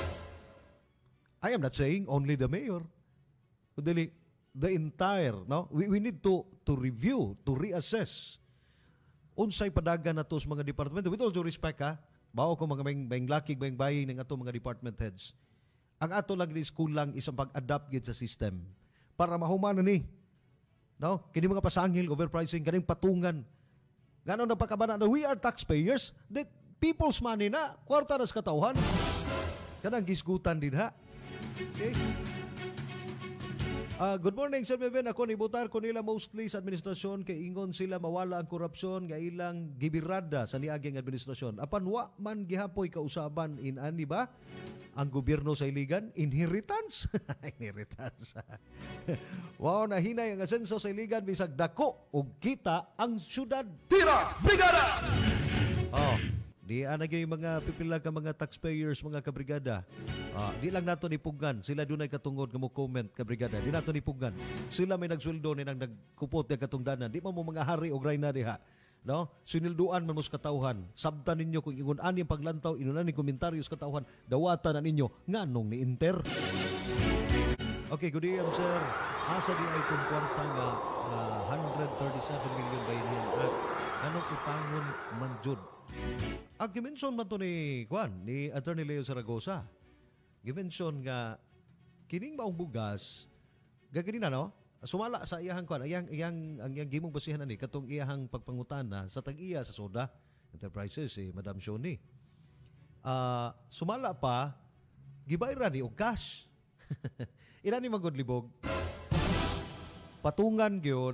Speaker 1: I am not saying only the mayor. Kundi the entire, no? We, we need to to review, to reassess unsay padagan nato sa mga departamento. With all due respect ha, bao ko mga bayang lakig, bayang bayi ng ato mga department heads. Ang ato lang ni school lang isang pag-adapt gid sa system para mahuman ni. No? Kini mga pasangil, overpricing, kaning patungan. Ngano na pagkabana na we are taxpayers, that people's money na, kwarta na sa katawhan. Kanang gisgutan din ha. Okay? Uh, good morning, Sir Beben. Ako nibutar ko nila mostly sa administrasyon kay ingon sila mawala ang korupsyon nga ilang gibirada sa niaging administrasyon. Apan wa man gihapoy kausaban in ani ba ang gobyerno sa Iligan? Inheritance? Inheritance. Wow, nahinay ang asenso sa Iligan bisag dako og kita ang syudad.
Speaker 2: Tira! Brigada!
Speaker 1: Oh, di ana gyud mga pipila ka mga taxpayers, mga kabrigada. Ah, di lang nato nipugan. Sila dunay katungod nga mo comment kabrigada. Di nato nipugan. Sila may nagsweldo ni nang nagkupot nga katungdanan. Di mo mo mga hari og rayna diha. No? Sinilduan man mo sa katawhan. Sabtan ninyo kung ingon ani ang paglantaw, inunan ni komentaryo sa katawhan, dawatan na ninyo nganong ni Inter. Okay, good day, sir. Asa di ay kung kwarta nga uh, one hundred thirty-seven million bayan at anong ipangon manjud. Ang gimension man to ni Juan, ni Attorney Leo Zaragoza. Gimension nga kining maong bugas gagani na no sumala sa iyahang kwan iyang iyang ang iyang gimong basihan ani katong iyahang pagpangutana sa tag-iya sa Soda Enterprises si Madam Shoni. Uh, sumala pa gibayra ni og cash. Ina ni magod libog. Patungan gyud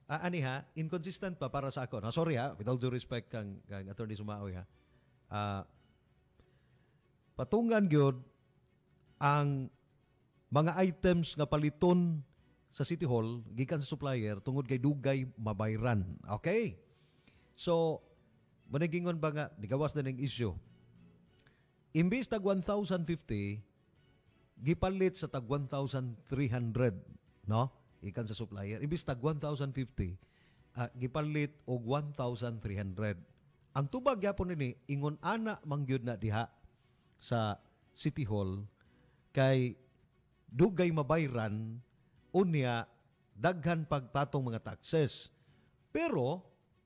Speaker 1: Ah, ani ha, inconsistent pa para sa ako. No, sorry ha, with all due respect kang, kang Attorney Sumaoy ha. Ah, patungan gyud ang mga items nga paliton sa City Hall gikan sa supplier tungod kay dugay mabayran. Okay? So, managingon ba nga nigawas na ning issue. Imbis tag one thousand fifty gipalit sa tag one thousand three hundred, no? Ikan sa supplier. Imbis tag one thousand fifty uh, gipalit og one thousand three hundred. Ang tubag gyapon nini ingon ana mangyud na diha sa City Hall kay dugay mabayran unya daghan pagpatong mga taxes. Pero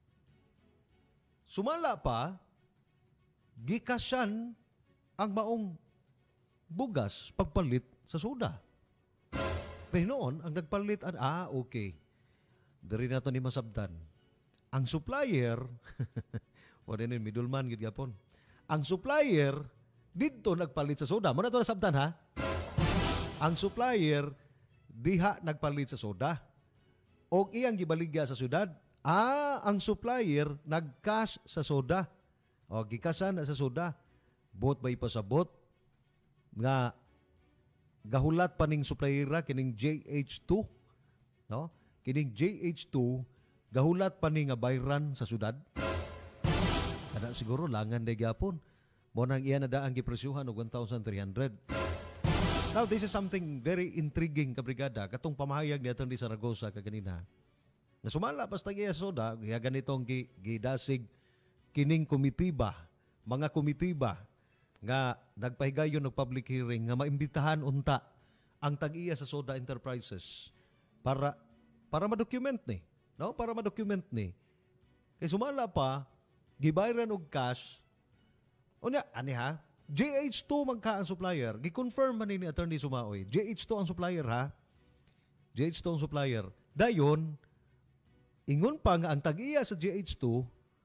Speaker 1: sumala pa gikasyan ang maong bugas pagpalit sa soda. Pero noon, ang nagpalit, ah, okay. Dari na ito ni masabdan. Ang supplier, wala na yung middleman, gapon. Ang supplier, dito nagpalit sa soda. Muna ito nasabdan, ha? Ang supplier, diha nagpalit sa soda. O iyang gibaligya sa syudad, ah, ang supplier, nag-cash sa soda. O, gikasan na sa soda. Bot ba ipasabot? Nga, gahulat pa ning supplier kining J H two, no? Kining J H two gahulat pa ning nga bayran sa syudad. Kada siguro langan day gyapon. Mo nang iya na daang gipresyuhan og one thousand three hundred. Now this is something very intriguing kabrigada katong pamahayag ni Atty. Zaragoza kaganina. Na sumala basta iya soda, kaya ganitong gidasig kining komitiba, mga komitiba nga nagpahigayon ng public hearing nga maimbitahan unta ang tag-iya sa Soda Enterprises para para ma-document ni, no? Para ma-document ni. Kay sumala pa gibayran og cash. Unya ani ha? J H two magka ang supplier. Gi-confirm man ni Attorney Sumaoy. J H two ang supplier ha. J H two ang supplier. Dayon ingon pa nga ang tag-iya sa J H two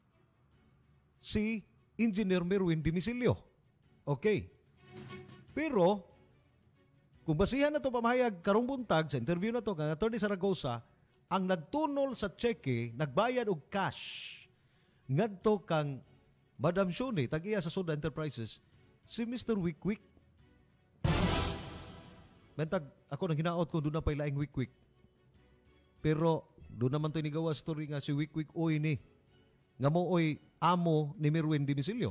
Speaker 1: si Engineer Merwin Dimisilio. Okay. Pero, kung basihan na ito pamahayag karong buntag sa interview na ito kang Atty. Zaragoza, ang nagtunol sa cheque, nagbayad og cash, ngadto kang Madam Shoni, tag-iya sa Soda Enterprises, si Mister Wikwik. Mentag, ako nang hinaot ko doon na pala ang Wikwik. Pero, doon naman ito inigawa story nga si Wikwik oy ni, nga mo oy amo ni Merwin Dimisilio.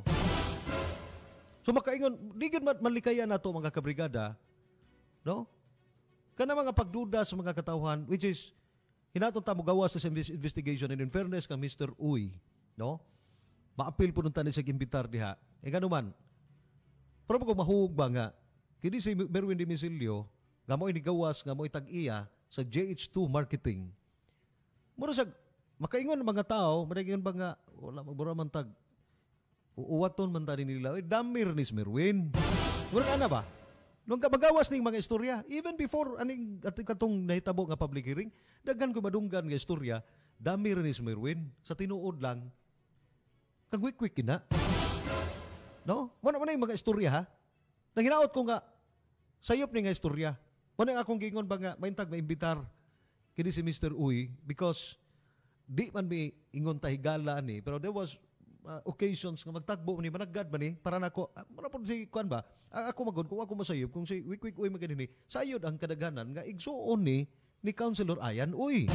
Speaker 1: So makaingon, di gud malikayan nato mga kabrigada, no? Kana mga pagduda sa mga katawhan, which is hinaton ta mo gawas sa investigation, and in fairness kang Mister Uy, no? Maapil po nung tani sa imbitar diha. E ganuman, pero kung mahug ba nga, kini si Merwin Dimisilio, nga mo inigawas, nga mo itag-iya sa J H two marketing. Mura sa makaingon ng mga tao, madagingon ba nga, wala magbura man tag, uwaton man tani nila, damir ni Merwin. Wala na ba? Nung kabagawas ning mga istorya, even before aning katong nahitabo nga public hearing, daghan ko madunggan nga istorya, damir ni Merwin sa tinuod lang kag quick-quick kina. No? Wala man yung mga istorya ha. Nanginaot ko nga sayop ni nga istorya. Wala akong gingon ba nga maintag maimbitar kini si Mister Uy because di man mi ingon tahigala ni, pero there was Uh, occasions nga magtagbo ni managad man ni para nako uh, mara pod si kuan ba uh, ako magod kung ako masayop kung si wik wik uy maganini sayod ang kadaghanan nga igsuon ni ni Councilor Ayan Uy.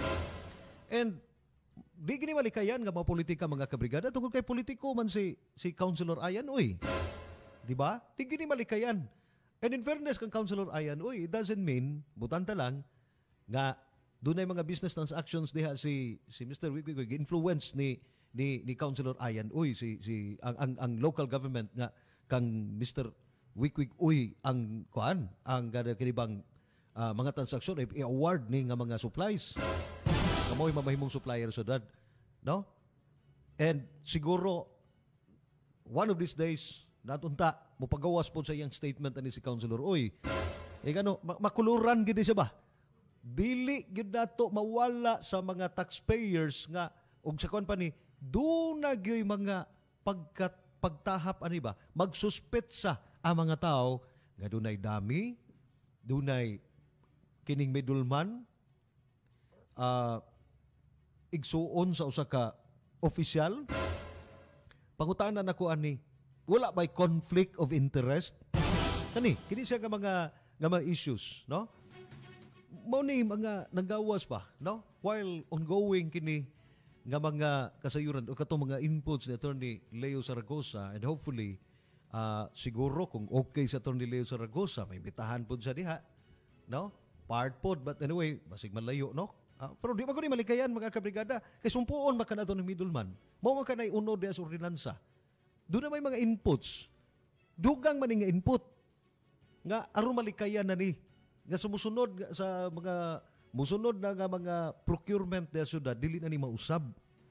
Speaker 1: And di gini malikayan nga mga politika mga kabrigada tungkol kay politiko man si si Councilor Ayan Uy. Di ba? Di gini malikayan. And in fairness kang Councilor Ayan Uy, it doesn't mean butanta lang nga dunay mga business transactions diha si si Mister Wik Wik influence ni ni ni Councilor Ayan Uy si si ang ang, ang local government nga kang Mister Wikwik Uy ang kuan ang kada kinibang uh, mga transaksyon ay i-award ni nga mga supplies kamoy mamahimong supplier sa dad, no? And siguro one of these days natunta mo pagawas po sa iyang statement ani si Councilor Uy e kano makuluran gid siya ba dili gid nato mawala sa mga taxpayers nga og sa kuan pa ni doon nagyoy mga pagkat, pagtahap ani ba magsuspetsa ang mga tao nga dunay dami, dunay kining middleman, uh, igsuon sa usa ka opisyal. Pangutanan ako ani, wala ba'y conflict of interest? Kani, kini siya ka mga nga mga issues, no? Mao ni mga nagawas pa, no? While ongoing kini nga mga kasayuran o katong mga inputs ni Attorney Leo Zaragoza, and hopefully uh, siguro kung okay sa Attorney Leo Zaragoza, may imbitahan po sa diha, no? Part pod, but anyway, basig malayo, no? Uh, pero di ba ko ni malikayan mga kabrigada, kay sumpuon maka na ng middleman. Mao man kanay unod diha sa ordinansa. Doon na may mga inputs. Dugang man nga input nga aron malikayan na ni nga sumusunod nga sa mga musunod na nga mga procurement diha sa syudad dili na ni mausab.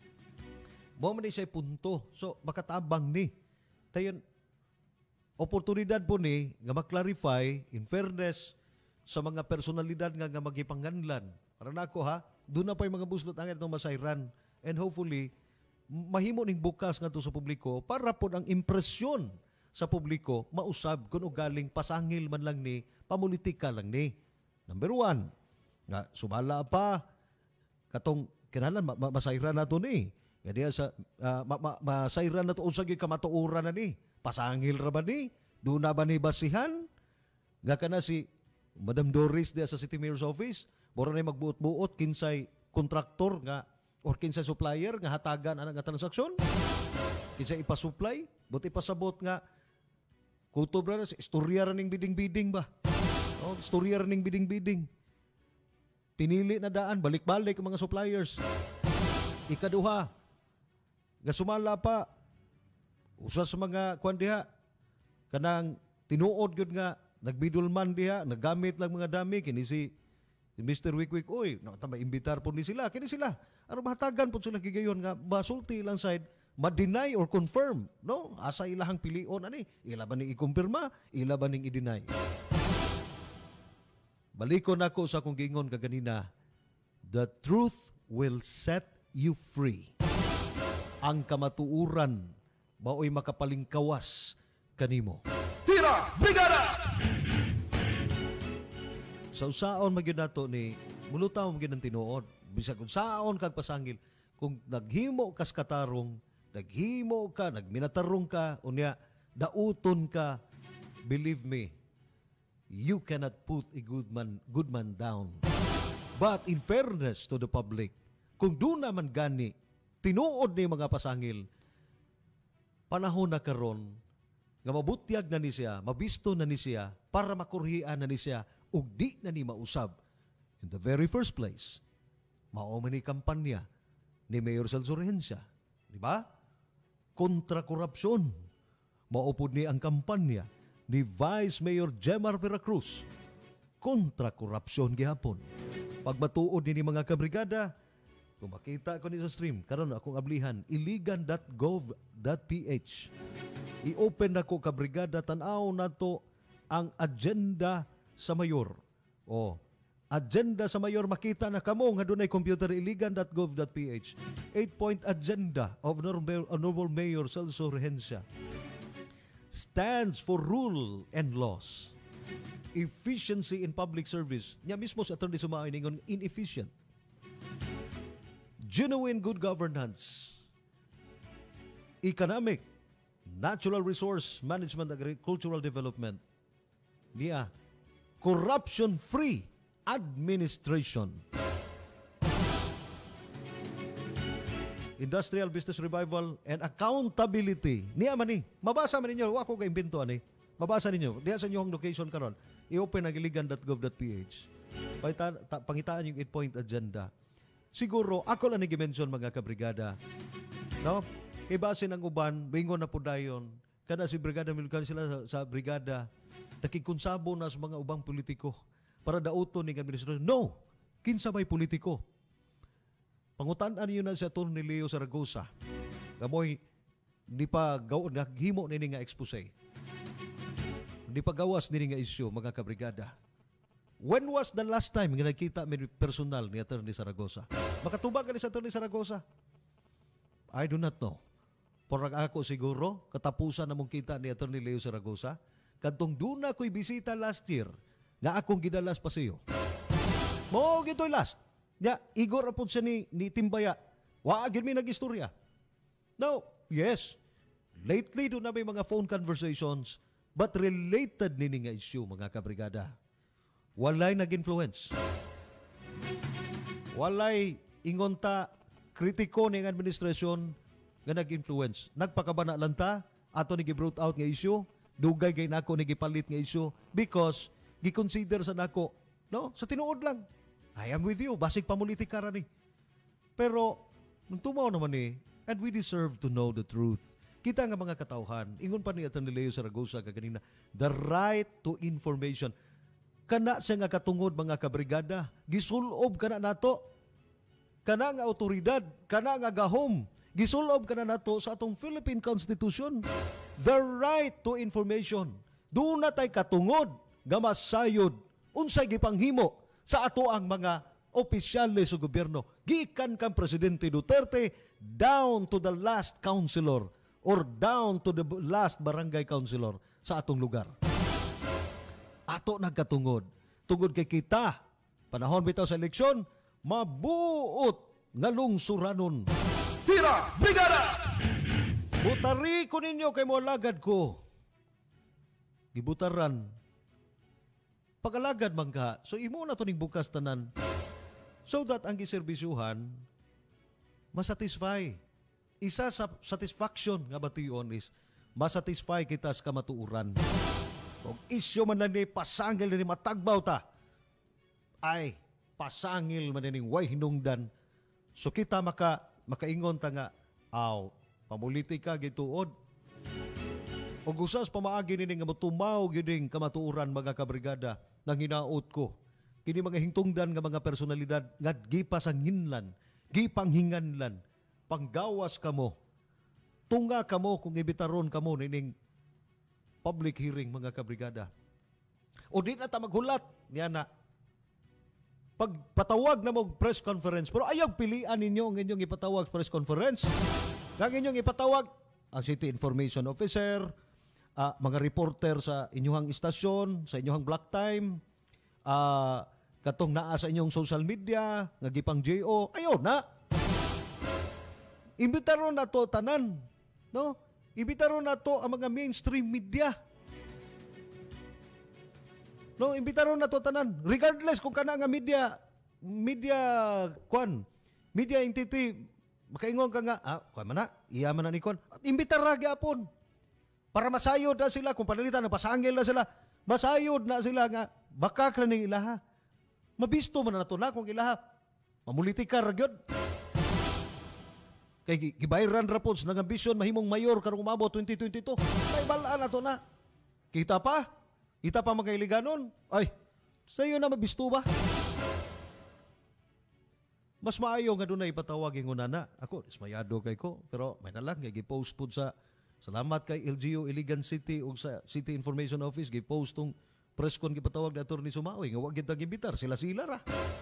Speaker 1: Mao man ni siya punto. So makatabang ni. Dayon oportunidad po ni nga ma-clarify in fairness sa mga personalidad nga nga magipangganlan. Para nako ha, doon na pa yung mga buslot ang itong masayran. And hopefully, mahimo ning bukas nga to sa publiko para po ang impresyon sa publiko mausab kung galing pasangil man lang ni, pamulitika lang ni. Number one, nga sumala pa, katong kinalan, ma- ma- masayran na to ni. Nga diya sa, uh, ma- ma- masayran na to, usag yung kamatuuran na ni. Pasangil ra ba ni? Doon na ba ni basihan? Nga ka na si Madam Doris diya sa City Mayor's Office, mura na magbuot-buot kinsay kontraktor nga or kinsay supplier nga hatagan ang nga transaksyon. Kinsay ipasupply, but ipasabot nga kutob ra sa istorya ra ning biding-biding ba. Oh, istorya ra ning biding-biding. Pinili na daan, balik-balik ang mga suppliers. Ikaduha, nga sumala pa usa sa mga kwan diha kanang tinuod gyud nga nagbidulman diha, naggamit lang mga dami kini si Mister Wikwik, oy, nakatama imbitar po ni sila. Kini sila, aron mahatagan po sila gigayon nga basulti ilang side, ma-deny or confirm, no? Asa ilahang pilion ani, ila ba ning i-confirma, ila ba ning i-deny. Balikon ako sa akong gingon kaganina, the truth will set you free. Ang kamatuuran mao'y makapalingkawas kanimo.
Speaker 2: Tira, brigada!
Speaker 1: Sa usaon magyud nato ni mulutaw magyud ang tinuod. Bisag kung saon kag pasangil, kung naghimo kas katarong, naghimo ka, nagminatarong ka, unya dauton ka, believe me, you cannot put a good man good man down. But in fairness to the public, kung doon naman gani tinuod ni mga pasangil, panahon na karon nga mabutyag na ni siya, mabisto na ni siya, para makurhian na ni siya, ug di na ni mausab. In the very first place, mao man ni kampanya ni Mayor Celso Rehencia, di ba? Kontra korupsyon. Mao pud ni ang kampanya ni Vice Mayor Jemar Veracruz, kontra korupsyon gihapon. Pagmatuod ni mga kabrigada, kung makita ko ni sa stream, karon akong ablihan, iligan dot gov dot p h. I-open na ko kabrigada, tanaw na to ang agenda sa mayor. O, agenda sa mayor, makita na kamo nga doon ay computer, iligan dot gov dot p h. Eight-point agenda of Honorable Mayor Celso Rehencia stands for rule and laws. Efficiency in public service. Nya mismo sa attorney sumaay ningon, inefficient. Genuine good governance. Economic, natural resource management, agricultural development. Niya, corruption-free administration. Industrial business revival and accountability. Niya man ni, mabasa man ninyo, wako ka imbento ani. Mabasa ninyo, diha sa inyong location karon, i-open ang iligan dot gov dot p h. Pangita, ta, pangitaan yung eight-point agenda. Siguro, ako lang nag-mention mga kabrigada. No? Kay basin ang uban, bingon na po dayon, kada si brigada, milukan sila sa, sa brigada, nakikonsabo na sa mga ubang politiko para dauton ni administrasyon. No! Kinsa may politiko. Pangutan-an niyo na sa Atty. Leo Zaragoza. Gamoy, di pa gaw, naghimo nini nga expose. Di pa gawas nini nga issue, mga kabrigada. When was the last time nga nakita may personal ni Atty. Zaragoza? Makatubag ka ni sa Atty. Zaragoza? I do not know. Porang ako siguro, katapusan na mong kita ni Atty. Leo Zaragoza, kadtong doon na ako'y bisita last year, nga akong gidalas pa siyo. Mo, gito'y last. Ya, igor apod siya ni, ni Timbaya. Wa gyud mi nagistorya. Now, yes, lately do na may mga phone conversations but related nini nga issue, mga kabrigada. Walay nag-influence. Walay ingonta kritiko ning administrasyon nga nag-influence. Nagpakabana lang ta, ato ni gi-brought out nga issue, dugay kay nako ni gipalit nga issue because gi-consider sa nako, no? Sa tinuod lang. I am with you, basig pamulitika ra ni. Pero nung tumaw naman ni, and we deserve to know the truth. Kita nga mga katawhan, ingon pa ni Atan ni Leo Saragosa kaganina, the right to information. Kana siya nga katungod mga kabrigada, gisulob kana nato. Kana nga otoridad, kana nga gahom, gisulob kana nato sa atong Philippine Constitution. The right to information. Doon na tay katungod, gamasayod, unsay gipanghimo sa ato ang mga opisyales sa gobyerno. Gikan kang Presidente Duterte down to the last councilor or down to the last barangay councilor sa atong lugar. Ato nagkatungod. Tungod kay kita, panahon bitaw sa eleksyon, mabuot nga lungsuranon.
Speaker 2: Tira, brigada!
Speaker 1: Butari ko ninyo kay mo lagad ko. Gibutaran. Pagalagad man ka, so imo na to ning bukas tanan. So that ang giserbisyuhan masatisfy. Isa sa satisfaction nga bation is masatisfy kita sa kamatuuran. Kung isyo man lang ni pasangil ni matagbaw ta, ay pasangil man ning way hinungdan. So kita maka makaingon ta nga, aw, pamulitika gituod. O gusas pamaagi ni nga matumaw gining kamatuuran mga kabrigada nang hinaot ko. Kini mga hingtungdan nga mga personalidad nga gipasanginlan, gipanghinganlan, panggawas kamo, tunga kamo kung ibitaron kamo nining public hearing mga kabrigada. O di na ta maghulat niya na pagpatawag na mo press conference, pero ayaw pilian ninyo ang inyong ipatawag press conference. Ang inyong ipatawag ang City Information Officer, uh, mga reporter sa inyong istasyon, sa inyong block time, uh, katong naa sa inyong social media, nagipang J O, ayaw na. Imbitaron na to tanan, no? Imbitaron na to ang mga mainstream media. No, imbitaron na to tanan, regardless kung kana nga media, media kwan, media entity, makaingon ka nga, ah, kwan man na, iya man na ni kwan, at imbitar ra gyapon. Para masayod na sila, kung panalitan na pasangil na sila, masayod na sila nga, bakak na ning ilaha. Mabisto man na to na kung ilaha, mamulitika ra gyud. Kay gibayran ra pod nang ambisyon mahimong mayor karong umabot twenty twenty-two. Kay balaan na to na. Kita pa? Kita pa mga iliganon? Ay, sayo na mabisto ba? Mas maayo nga doon na ipatawag yung unana. Ako, ismayado kay ko. Pero may nalang, gi-post po sa salamat kay L G U Iligan City o sa City Information Office. Gi-post tong press con gipatawag na Atty. Sumaoy. Nga wag kita gibitar. Sila-sila ra.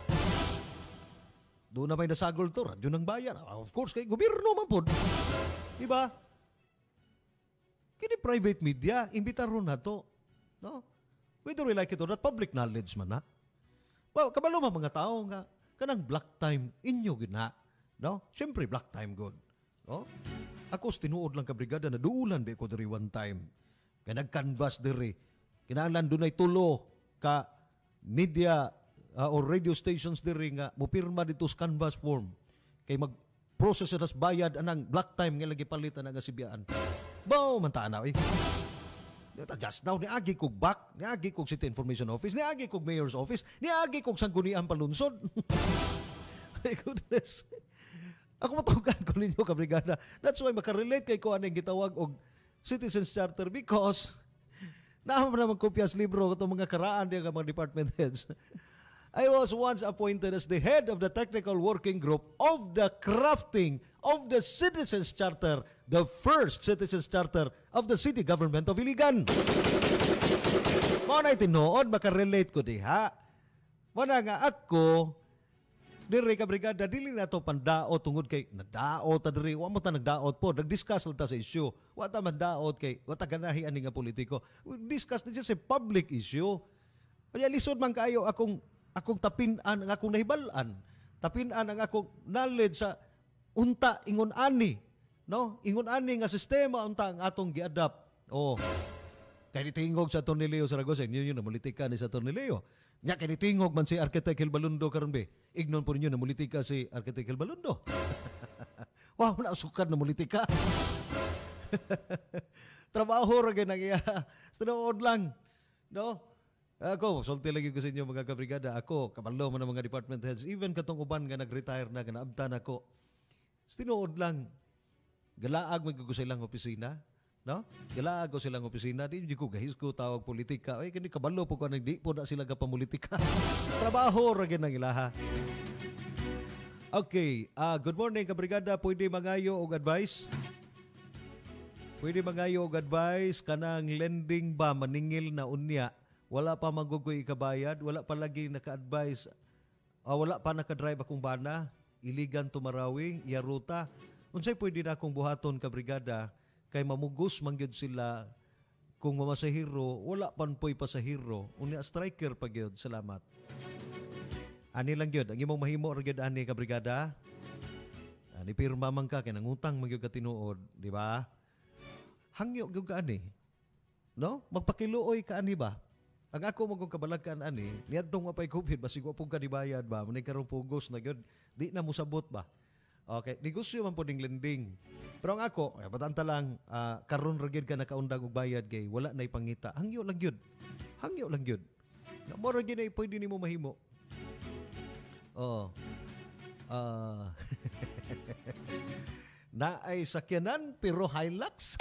Speaker 1: Doon na may nasagol to. Radyo ng bayan. Of course, kay gobyerno man po. Diba? Kini private media, imbitaron na to. No? Whether we like it or not, public knowledge man na. Well, kabalo man mga tao nga, kanang black time, inyo gina. No? Siyempre, black time good. No? Ako, tinuod lang kabrigada na duulan ba ko diri one time. Kaya nag-canvas diri. Kinahanglan doon ay tulo ka media uh, or radio stations diri nga mupirma dito sa canvas form. Kay mag-process na bayad anang black time nga lagi palitan ang asibiyaan. Bao, mantana eh. Just now, niagi kog back, niagi kog City Information Office, niagi kog Mayor's Office, niagi kog Sangguniang Palunsod. My goodness. Ako matugan ko ninyo, kabrigada. That's why makarelate kay ko anong gitawag og Citizens Charter because naman naman kopyas libro itong mga karaan diya mga department heads. I was once appointed as the head of the technical working group of the crafting of the Citizens Charter, the first Citizens Charter of the City Government of Iligan. Mo na tinuod, makarelate ko diha. Wala nga ako, diri ka brigada, dili na to pandaot tungod kay nadaot ta diri, wa mo ta nagdaot po, nagdiscuss lang ta sa issue. Wa ta man daot kay wa ta ganahi ani nga politiko. We discuss this is a public issue. Kaya lisod man kaayo akong akong tapin-an ang akong nahibal-an, tapin-an ang akong knowledge sa unta ingon ani, no? Ingon ani nga sistema unta ang atong gi-adapt. Oh. Kay tingog sa Tornilio Saragosa, yun yun namulitika ni sa Tornilio. Nya kay tingog man si Architect Hilbalundo karon be. Ignon po ninyo namulitika si Architect Hilbalundo. Wow, na sukad na mulitika. Trabaho ra gyud nang iya. Tinuod lang. No? Ako, sulti lagi ko sa inyo mga kabrigada. Ako, kabalo man ang mga department heads. Even katong uban nga nag-retire na, ganaabtan ako. Tinuod lang. Galaag magkuko sa ilang opisina. No? Galaag ko silang opisina. Di ko gahis ko tawag politika. Ay, kani kabalo po ko nang di po na sila kapamulitika. Trabaho ra gyud nang ilaha. Okay, uh, good morning kabrigada. Pwede mangayo og advice? Pwede mangayo og advice kanang lending ba maningil na unya. Wala pa magugoy ikabayad, wala pa lagi naka-advise. Uh, wala pa naka-drive akong bana, iligan to Marawi, iya ruta. Unsay pwede na akong buhaton kabrigada kay mamugos man gyud sila kung mamasahiro, wala pan poy pasahiro. Unya striker pa gyud. Salamat. Ani lang gyud, ang imong mahimo ra gyud ani ka brigada. Ani pirma man ka kay nangutang man gyud ka tinuod, di ba? Hangyo gyud ka ani. No? Magpakiluoy ka ani ba? Ang ako magong kabalagkan ani, niadtong mapay COVID basig wa pug ka dibayad ba, manay karong pugos na gyud, di na musabot ba? Okay, negosyo man pud ning lending. Pero ang ako, ay batanta lang, uh, karon ra gyud ka nakaundang og bayad kay wala nay pangita. Hangyo lang gyud. Hangyo lang gyud. Nga mo ra gyud ay pwede nimo mahimo. Oh. Uh, na ay sakyanan pero Hilux.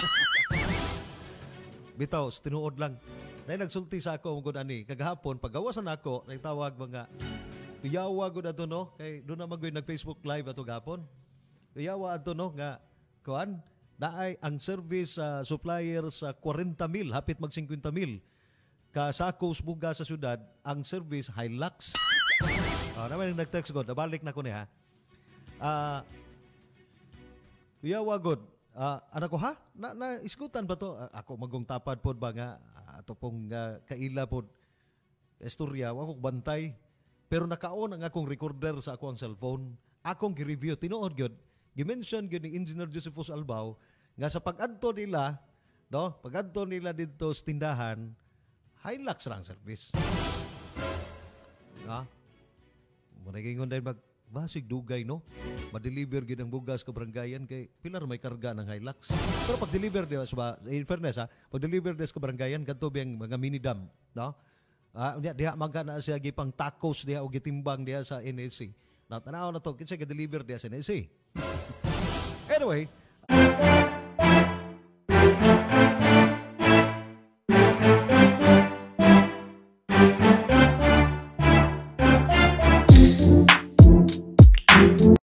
Speaker 1: Bitaw, tinuod lang. Na nagsulti sa ako gud ani kagahapon pagawasan ako nagtawag mga uyawa gud ato no kay do na magoy nag Facebook live ato gahapon. Uyawa ato no nga kuan naay ang service uh, supplier sa forty mil hapit mag fifty mil ka sakos buga sa syudad ang service Hilux. Oh, naman yung nag-text ko, nabalik na ko niya. Ah, uh, Uyawa god. Uh, anak ko, ha? Na, na iskutan ba to? Uh, ako magong tapad pod ba nga? Uh, ato pong uh, kaila pod. Istorya, ako bantay. Pero nakaon ang akong recorder sa akong cellphone. Akong gi-review. Tinuod gyud. Gi-mention gyud ni Engineer Josephus Albao nga sa pag-adto nila, no? Pag-adto nila dito sa tindahan, Hilux ra ang service. Ha? Muna gingon dahil mag basig dugay no. Ma-deliver gyud ang bugas ka barangayan kay pilar may karga ng Hilux. Pero pag deliver di sa in fairness ha, pag deliver des ka barangayan kadto biyang mga mini dam, no? Ah, uh, diha magana siya gipang tacos diha o gitimbang diha sa N S C. Na tanaw na to kinsa ka deliver diha sa N S C. Anyway,